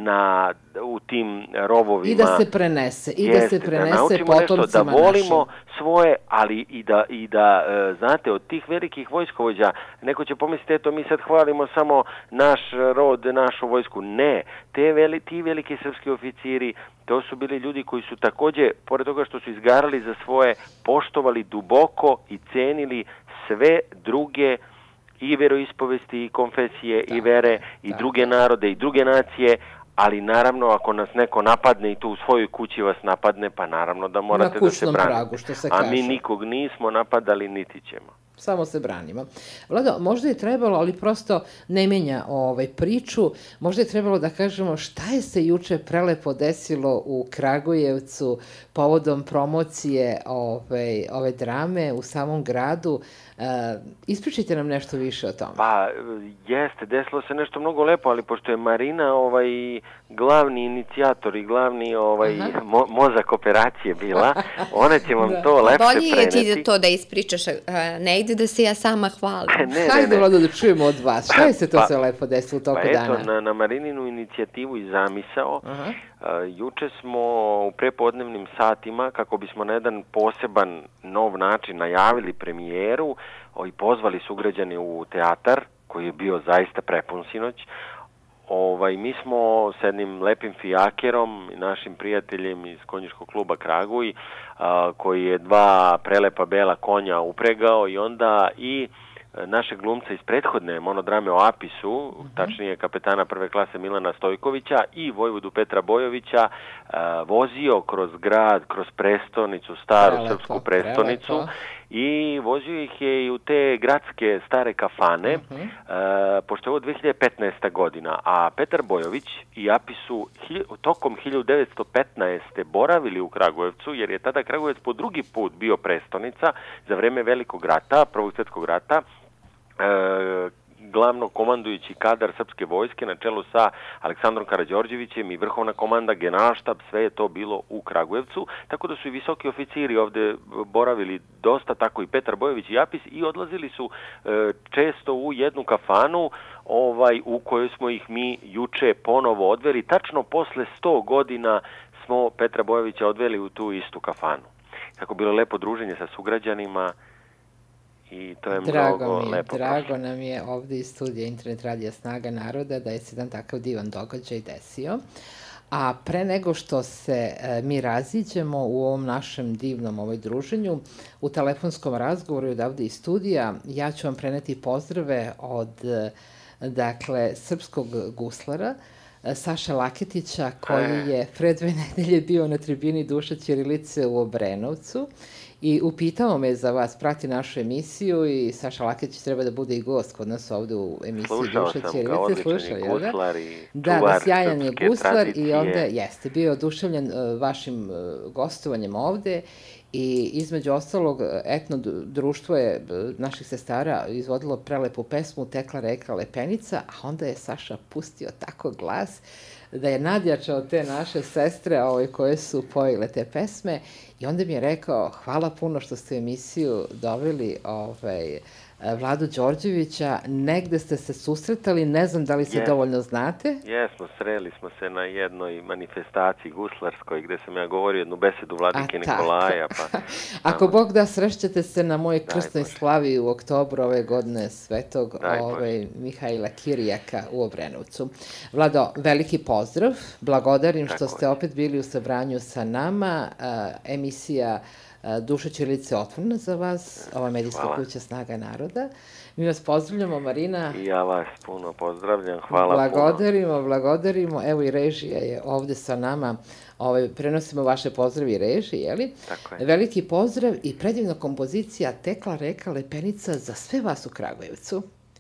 u tim rovovima. I da se prenese, potomcima našim. Da volimo svoje, ali i da, znate, od tih velikih vojskovođa, neko će pomisliti, eto, mi sad hvalimo samo naš rod, našu vojsku. Ne, ti veliki srpski oficiri, to su bili ljudi koji su takođe, pored toga što su izgarali za svoje, poštovali duboko i cenili sve druge i veroispovesti i konfesije i vere i druge narode i druge nacije, ali naravno ako nas neko napadne i to u svojoj kući vas napadne, pa naravno da morate da se branite. Pragu, što se kaže. A mi nikog nismo napadali, niti ćemo. Samo se branimo. Vlado, možda je trebalo, ali prosto ne menja priču, možda je trebalo da kažemo šta je se juče prelepo desilo u Kragujevcu povodom promocije ove drame u samom gradu. Ispričajte nam nešto više o tome. Pa, jeste, desilo se nešto mnogo lepo, ali pošto je Marina glavni inicijator i glavni mozak operacije bila, ona će vam to lepše preneti. Bolje je ti to da ispričaš, ne ide da se ja sama hvalim. Hajde, Vlado, da čujemo od vas. Šta je se to sve lepo desilo u toku dana? Pa eto, na Marininu inicijativu i zamisao, juče smo u prepodnevnim satima, kako bismo na jedan poseban nov način najavili premijeru i pozvali sugrađani u teatar, koji je bio zaista prepun sinoć. Mi smo s jednim lepim fijakerom i našim prijateljem iz konjičkog kluba Kraguj, koji je 2 prelepa bela konja upregao i onda i našeg glumca iz prethodne monodrame o Apisu, tačnije kapetana prve klase Milana Stojkovića i vojvodu Petra Bojovića, vozio kroz grad, kroz prestonicu, staru srpsku prestonicu, i vozio ih je i u te gradske stare kafane, pošto je ovo 2015. godina, a Petar Bojović i Apis su tokom 1915. boravili u Kragujevcu, jer je tada Kragujevac po drugi put bio prestonica za vreme Velikog rata, Prvog svjetskog rata. Glavno komandujući kadar srpske vojske na čelu sa Aleksandrom Karađorđevićem i vrhovna komanda, generalštab, sve je to bilo u Kragujevcu, tako da su i visoki oficiri ovde boravili dosta, tako i Petar Bojović i Apis, i odlazili su često u jednu kafanu u kojoj smo ih mi juče ponovo odveli. Tačno posle 100 godina smo Petra Bojovića odveli u tu istu kafanu. Tako bilo lepo druženje sa sugrađanima. I to je mnogo lepo. Drago nam je ovde iz studija Internet radija Snaga naroda da je se jedan takav divan događaj desio. A pre nego što se mi raziđemo u ovom našem divnom druženju, u telefonskom razgovoru od ovde iz studija, ja ću vam preneti pozdrave od, srpskog guslara, Saše Laketića, koji je pre 2 nedelje bio na tribini Duša ćirilice u Obrenovcu i upitao me za vas, prati našu emisiju, i Saša Laketić treba da bude i gost kod nas ovde u emisiji Duša ćirilice. Slušao sam ga, odličan je guslar i čuvar sjajan je guslar i onda jeste bio oduševljen vašim gostovanjem ovde. I između ostalog, etno društvo je naših sestara izvodilo prelepu pesmu Tekla reka Lepenica, a onda je Saša pustio tako glas da je nadjačao te naše sestre koje su pojele te pesme, i onda mi je rekao: hvala puno što ste u emisiju doveli Vladu Đorđevića. Negde ste se susretali, ne znam da li se dovoljno znate. Jesmo, sreli smo se na jednoj manifestaciji guslarskoj gde sam ja govorio jednu besedu Vladike Nikolaja. Pa, ako Bog da, srećete se na mojoj krstnoj slavi u oktobru ove godine Svetog Mihajla Kirijaka u Obrenovcu. Vlado, veliki pozdrav, blagodarim što ste opet bili u sabranju sa nama. Emisija Duša ćirilice otvorena za vas, ova medijska kuća Snaga naroda. Mi vas pozdravljamo, Marina. I ja vas puno pozdravljam, hvala puno. Blagodarimo, evo i režija je ovde sa nama, prenosimo vaše pozdravi i režiji, jeli? Tako je. Veliki pozdrav i predivna kompozicija Tekla reka Lepenica za sve vas u Kragujevcu.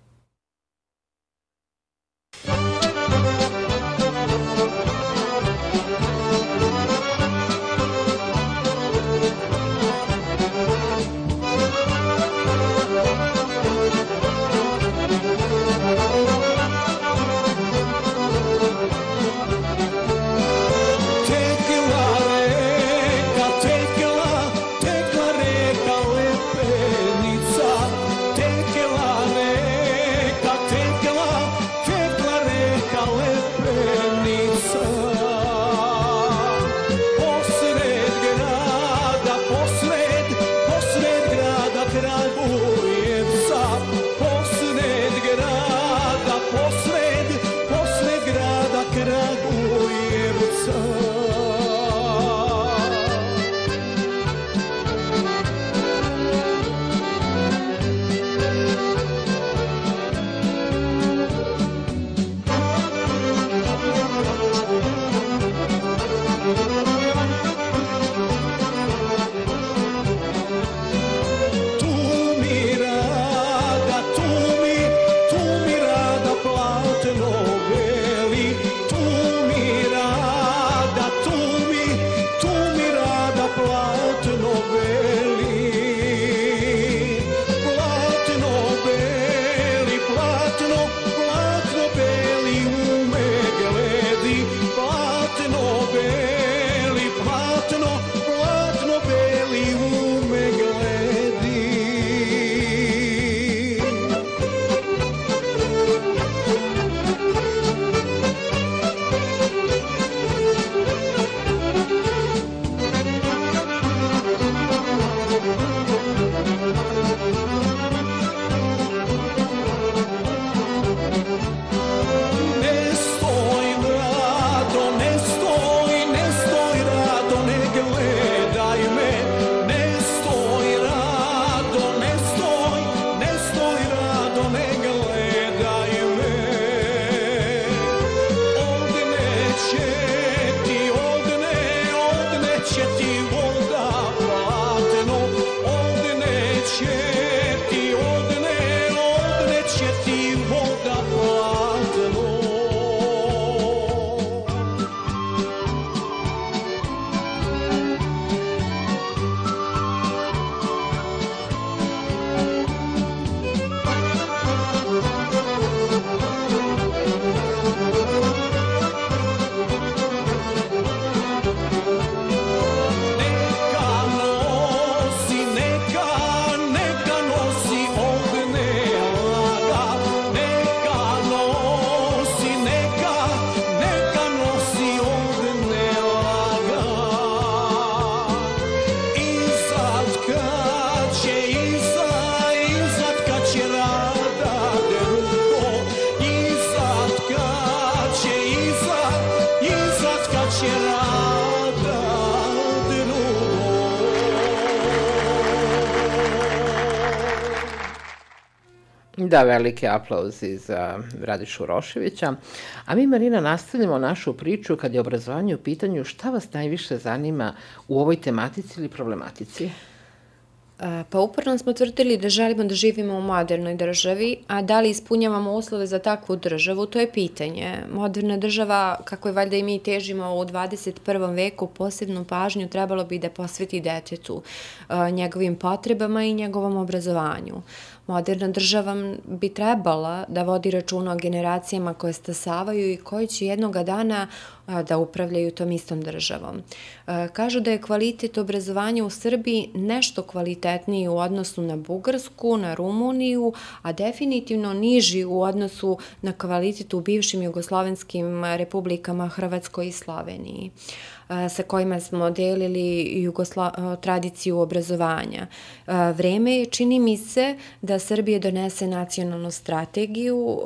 Da, veliki aplauzi za Radišu Roševića. A mi, Marina, nastavljamo našu priču kad je obrazovanje u pitanju. Šta vas najviše zanima u ovoj tematici ili problematici? Pa uporno smo tvrdili da želimo da živimo u modernoj državi, a da li ispunjavamo uslove za takvu državu, to je pitanje. Moderna država, kako je valjda i mi težimo u 21. veku, posebnu pažnju trebalo bi da posveti detetu, njegovim potrebama i njegovom obrazovanju. Moderna država bi trebala da vodi računa o generacijama koje stasavaju i koji će jednoga dana da upravljaju tom istom državom. Kažu da je kvalitet obrazovanja u Srbiji nešto kvalitetniji u odnosu na Bugarsku, na Rumuniju, a definitivno niži u odnosu na kvalitet u bivšim jugoslovenskim republikama Hrvatskoj i Sloveniji, sa kojima smo delili tradiciju obrazovanja. Vreme je, čini mi se, da Srbije donese nacionalnu strategiju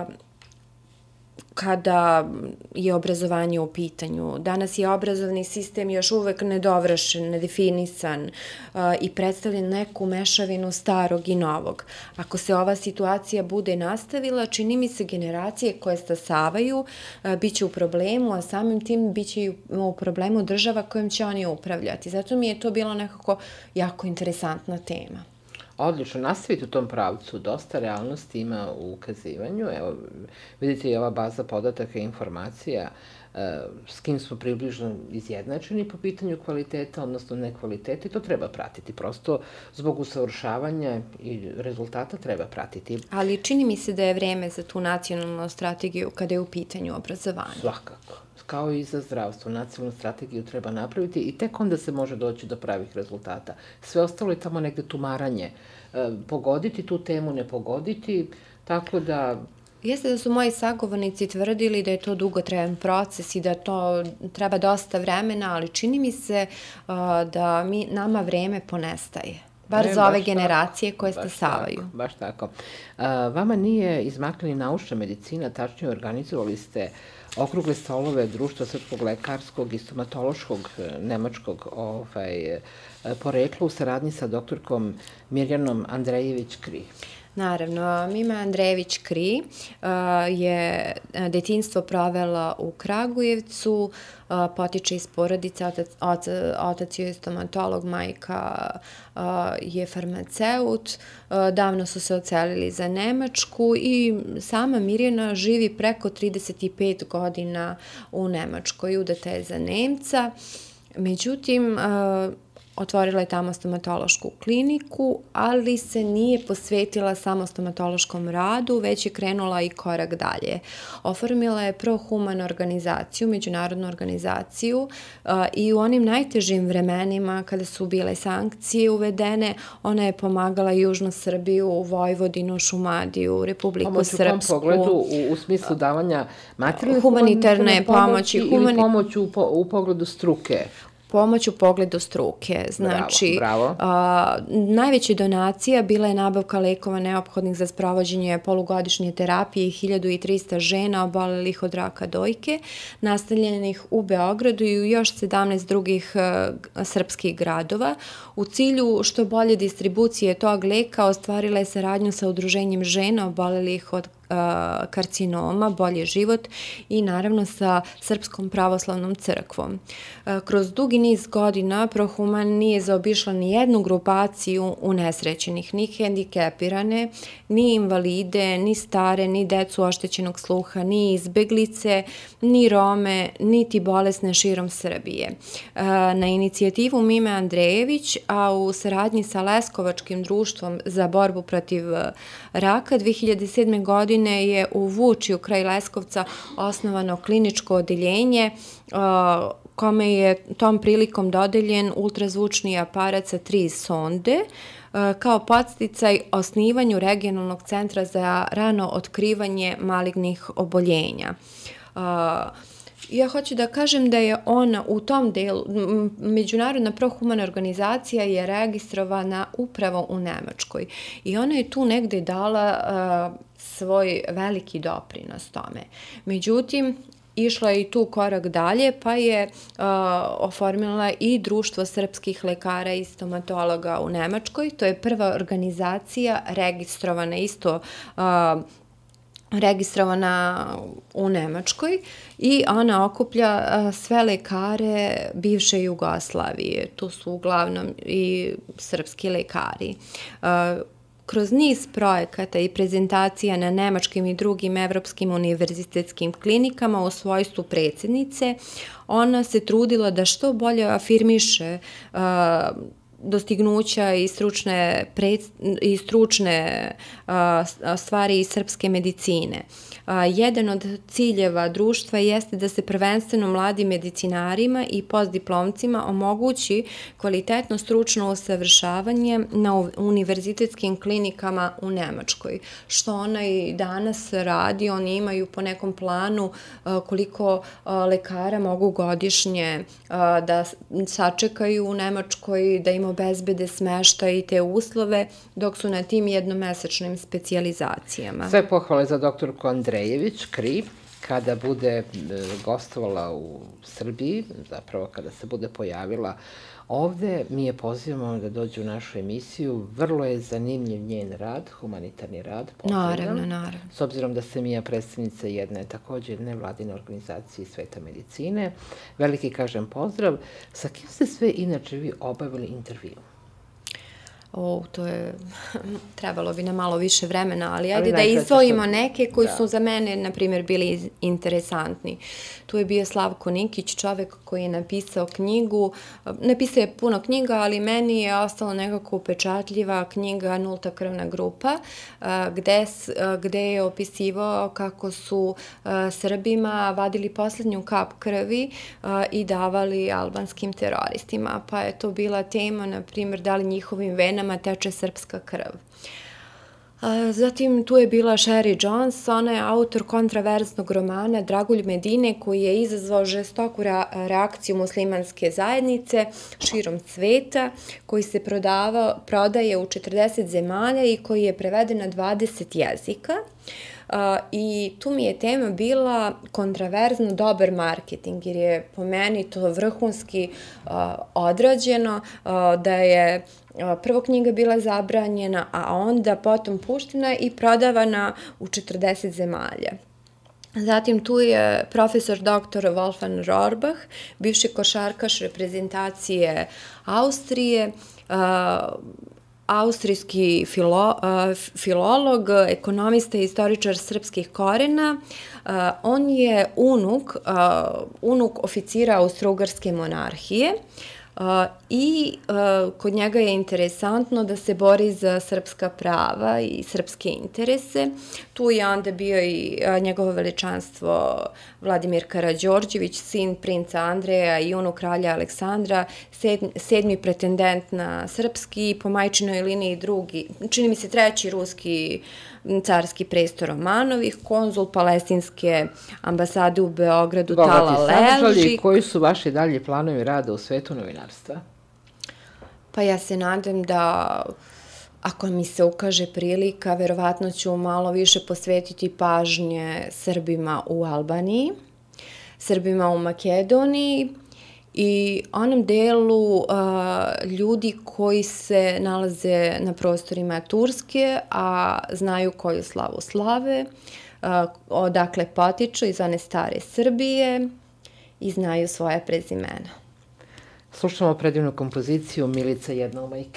kada je obrazovanje u pitanju. Danas je obrazovni sistem još uvek nedovršen, nedefinisan i predstavlja neku mešavinu starog i novog. Ako se ova situacija bude nastavila, čini mi se generacije koje stasavaju bit će u problemu, a samim tim bit će i u problemu država kojom će oni upravljati. Zato mi je to bilo nekako jako interesantna tema. Odlično, nastavite u tom pravcu. Dosta realnosti ima u ukazivanju. Evo, vidite i ova baza podataka i informacija s kim smo približno izjednačeni po pitanju kvaliteta, odnosno nekvaliteta, i to treba pratiti. Prosto zbog usavršavanja i rezultata treba pratiti. Ali čini mi se da je vreme za tu nacionalnu strategiju kada je u pitanju obrazovanja. Svakako. Kao i za zdravstvo. Nacionalnu strategiju treba napraviti i tek onda se može doći do pravih rezultata. Sve ostalo je tamo negde tumaranje. Pogoditi tu temu, ne pogoditi, tako da... Jeste da su moji sagovornici tvrdili da je to dugotrajan proces i da to treba dosta vremena, ali čini mi se da nama vreme ponestaje. Bar za ove generacije koje stasavaju. Baš tako. Vama nije izmakla ni naučna medicina, tačnije organizovali ste okrugle stolove Društva srpskog lekarskog i stomatološkog nemačkog porekla u saradnji sa doktorkom Mirjanom Andrejević-Kri. Naravno, Mima Andrejević-Kri je detinjstvo provela u Kragujevcu, potiče iz porodice, otac je stomatolog, majka je farmaceut, davno su se odselili za Nemačku i sama Mirjana živi preko 35 godina u Nemačkoj, udata je za Nemca. Međutim, otvorila je tamo stomatološku kliniku, ali se nije posvetila samo stomatološkom radu, već je krenula i korak dalje. Oformila je prohumanu organizaciju, međunarodnu organizaciju i u onim najtežim vremenima kada su bile sankcije uvedene, ona je pomagala Južnu Srbiju, Vojvodinu, Šumadiju, Republiku Srpsku. Pomoć u kom pogledu, u smislu davanja materijalne humanitarne pomoći ili pomoć u pogledu struke? Pomoć u pogledu struke. Znači, najveća donacija bila je nabavka lekova neophodnih za sprovođenje polugodišnje terapije 1300 žena obolelih od raka dojke, nastanjenih u Beogradu i u još 17 drugih srpskih gradova. U cilju što bolje distribucije tog leka ostvarila je saradnju sa udruženjem žena obolelih od karcinoma, Bolji život i naravno sa Srpskom pravoslavnom crkvom. Kroz dugi niz godina Prohuman nije zaobišla ni jednu grupaciju unesrećenih, ni hendikepirane, ni invalide, ni stare, ni decu oštećenog sluha, ni izbeglice, ni Rome, niti bolesne širom Srbije. Na inicijativu Mime Andrejević, a u saradnji sa Leskovačkim društvom za borbu protiv raka 2007. godine je u Vučiju kraj Leskovca osnovano kliničko odeljenje kome je tom prilikom dodeljen ultrazvučni aparat sa 3 sonde kao podsticaj osnivanju regionalnog centra za rano otkrivanje malignih oboljenja. Ja hoću da kažem da je ona u tom delu, Međunarodna prohumana organizacija je registrovana upravo u Nemačkoj i ona je tu negde dala svoj veliki doprinos tome. Međutim, išla je i tu korak dalje, pa je oformila i Društvo srpskih lekara i stomatologa u Nemačkoj. To je prva organizacija registrovana u Nemačkoj i ona okuplja sve lekare bivše Jugoslavije. Tu su uglavnom i srpski lekari. Kroz niz projekata i prezentacija na nemačkim i drugim evropskim univerzitetskim klinikama u svojstvu predsjednice, ona se trudila da što bolje afirmiše dostignuća i stručne stvari iz srpske medicine. Jedan od ciljeva društva jeste da se prvenstveno mladim medicinarima i postdiplomcima omogući kvalitetno stručno usavršavanje na univerzitetskim klinikama u Nemačkoj. Što ona i danas radi, oni imaju po nekom planu koliko lekara mogu godišnje da sačekaju u Nemačkoj, da im obezbede smeštaj i te uslove, dok su na tim jednomesečnim specijalizacijama. Sve pohvale za doktorku Andrejević, KRI, kada bude gostovala u Srbiji, zapravo kada se bude pojavila ovde, mi je pozivamo da dođe u našu emisiju. Vrlo je zanimljiv njen rad, humanitarni rad. Naravno. S obzirom da sam i ja predstavnica jedne takođe nevladine organizacije Sveta medicine. Veliki, kažem, pozdrav. Sa kim ste sve inače vi obavili intervju? To je, trebalo bi na malo više vremena, ali ajde da izdvojimo neke koji su za mene, na primjer, bili interesantni. Tu je bio Slavko Nikić, čovek koji je napisao knjigu, napisao je puno knjiga, ali meni je ostalo nekako upečatljiva knjiga Nulta krvna grupa, gde je opisivao kako su Srbima vadili poslednju kap krvi i davali albanskim teroristima, pa je to bila tema, na primjer, da li njihovim venama teče srpska krv. Zatim tu je bila Sherry Jones, ona je autor kontraverznog romana Dragulj Medine, koji je izazvao žestoku reakciju muslimanske zajednice širom sveta, koji se prodaje u 40 zemalja i koji je preveden na 20 jezika. I tu mi je tema bila kontraverzno dobar marketing, jer je po meni to vrhunski odrađeno, da je prvo knjiga bila zabranjena, a onda potom puštena i prodavana u 40 zemalja. Zatim tu je profesor dr. Wolfgang Rohrbach, bivši košarkaš reprezentacije Austrije, austrijski filolog, ekonomista i istoričar srpskih korena. On je unuk oficira Austro-Ugarske monarhije i kod njega je interesantno da se bori za srpska prava i srpske interese. Tu je onda bio i njegovo veličanstvo Vladimir Karađorđević, sin princa Andreja i unuk kralja Aleksandra, 7. pretendent na srpski i po majčinoj liniji drugi, čini mi se 3. ruski carski presto Romanovih, konzul palestinske ambasade u Beogradu Tala Lelžik. Koji su vaši dalji planovi rada u svetu novinarstva? Pa ja se nadam da, ako mi se ukaže prilika, verovatno ću malo više posvetiti pažnje Srbima u Albaniji, Srbima u Makedoniji i onom delu ljudi koji se nalaze na prostorima Turske, a znaju koju slavu slave, odakle potiču iz one stare Srbije i znaju svoje prezimena. Slušamo predivnu kompoziciju Milica Jednoumajke.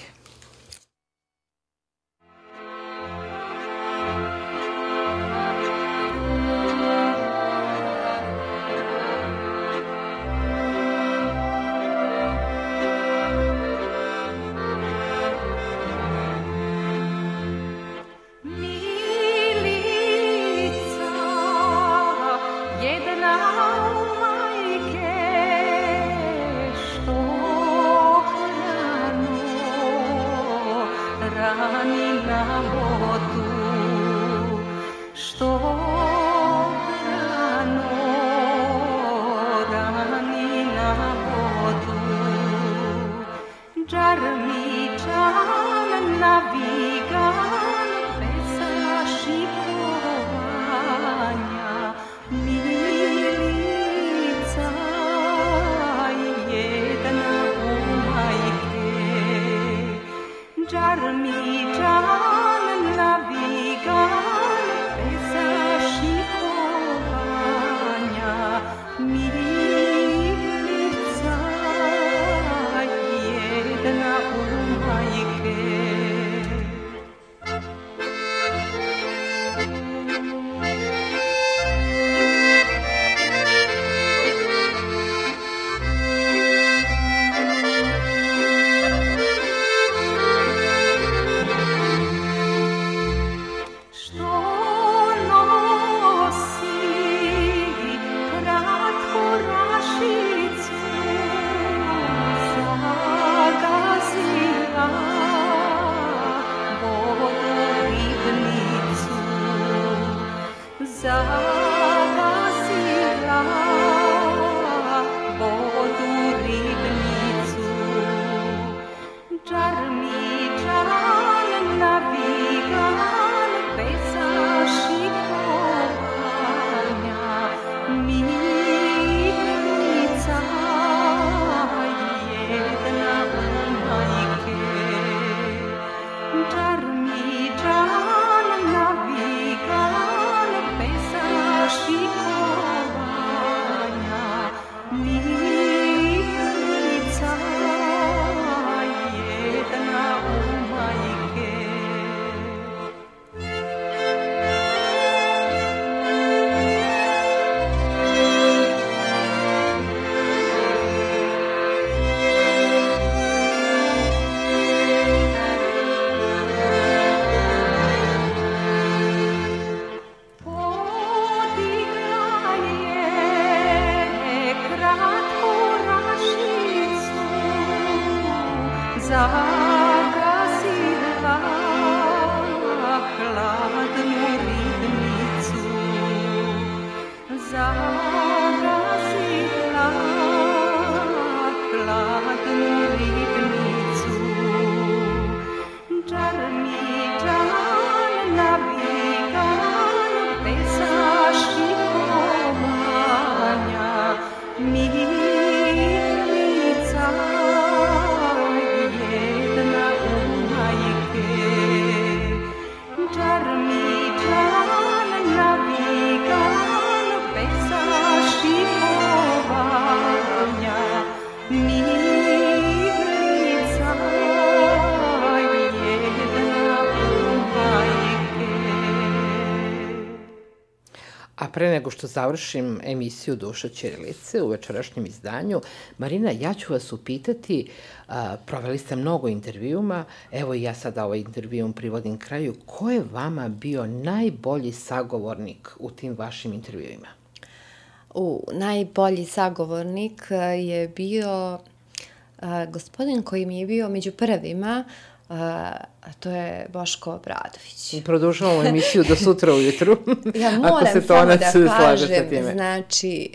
zagasila hladnu ritmicu, zagasila hladnu ritmicu. Džar mi džan navigan pesaš i kovanja, milica jedna u majke. Džar mi džan navigan pesaš i kovanja, milica jedna u majke. A pre nego što završim emisiju Duša ćirilice u večerašnjem izdanju, Marina, ja ću vas upitati, proveli ste mnogo intervjuma, evo i ja sada ovaj intervjum privodim kraju, ko je vama bio najbolji sagovornik u tim vašim intervjuima? Najbolji sagovornik je bio gospodin koji mi je bio među prvima, a to je Boško Obradović. Produžavamo emisiju do sutra ujutru. Ja ako moram se samo da slaže sa kažem, time. znači,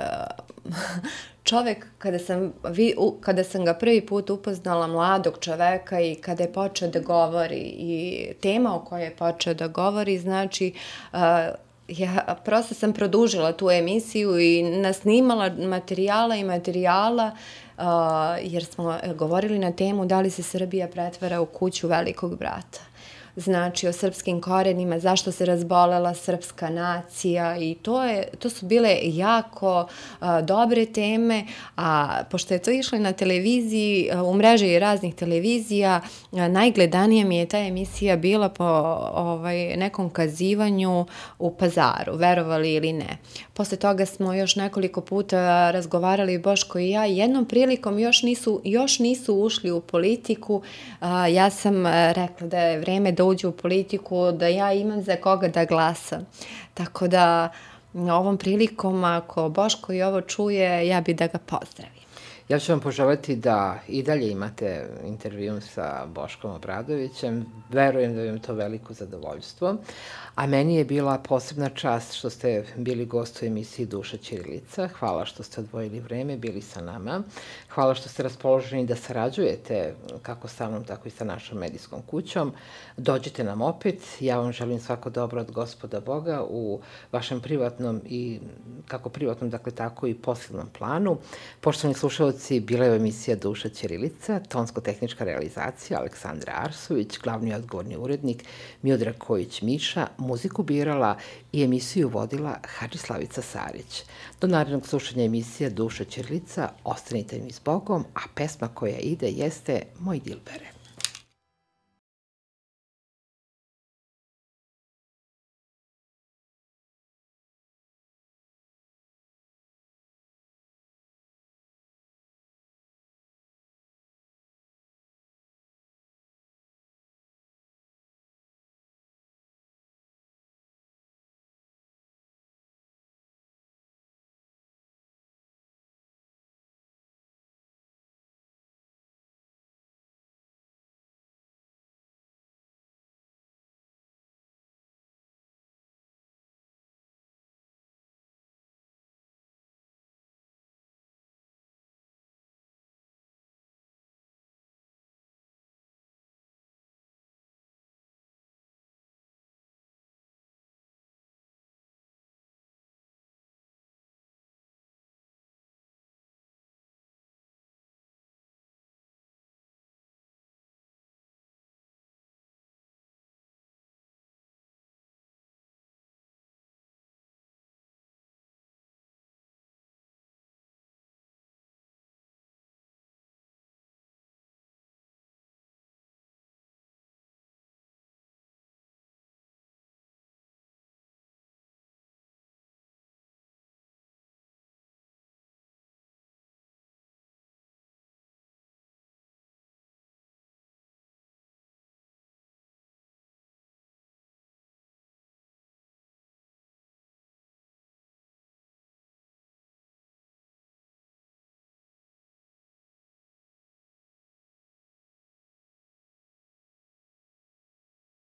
čovek, kada sam ga prvi put upoznala, mladog čoveka, i kada je počeo da govori i tema o kojoj je počeo da govori, znači, ja prosto sam produžila tu emisiju i nasnimala materijala, jer smo govorili na temu da li se Srbija pretvara u kuću velikog brata. Znači, o srpskim korenima, zašto se razbolela srpska nacija, i to su bile jako dobre teme, a pošto je to išlo na televiziji, u mreži raznih televizija, najgledanija mi je ta emisija bila po nekom kazivanju u Pazaru, verovali ili ne. Posle toga smo još nekoliko puta razgovarali Boško i ja, jednom prilikom još nisu ušli u politiku, ja sam rekla da je vreme da uđu u politiku, da ja imam za koga da glasam. Tako da ovom prilikom, ako Boško i ovo čuje, ja bi da ga pozdravim. Ja ću vam poželjeti da i dalje imate intervju sa Boškom Obradovićem. Verujem da vam je to veliko zadovoljstvo. A meni je bila posebna čast što ste bili gost u emisiji Duša ćirilica. Hvala što ste odvojili vreme, bili sa nama. Hvala što ste raspoloženi da sarađujete kako sa mnom, tako i sa našom medijskom kućom. Dođite nam opet. Ja vam želim svako dobro od Gospoda Boga u vašem privatnom i kako privatnom, dakle tako i poslovnom planu. Poštovani slušalci, bila je emisija Duša ćirilica, tonsko-tehnička realizacija Aleksandra Arsović, glavni odgovorni urednik Miodrag Kojić-Miša, muziku birala i emisiju vodila Hadžislavica Sarić. Do narednog slušanja emisija Duša ćirilica, ostanite mi s Bogom, a pesma koja ide jeste Moj Dilbere.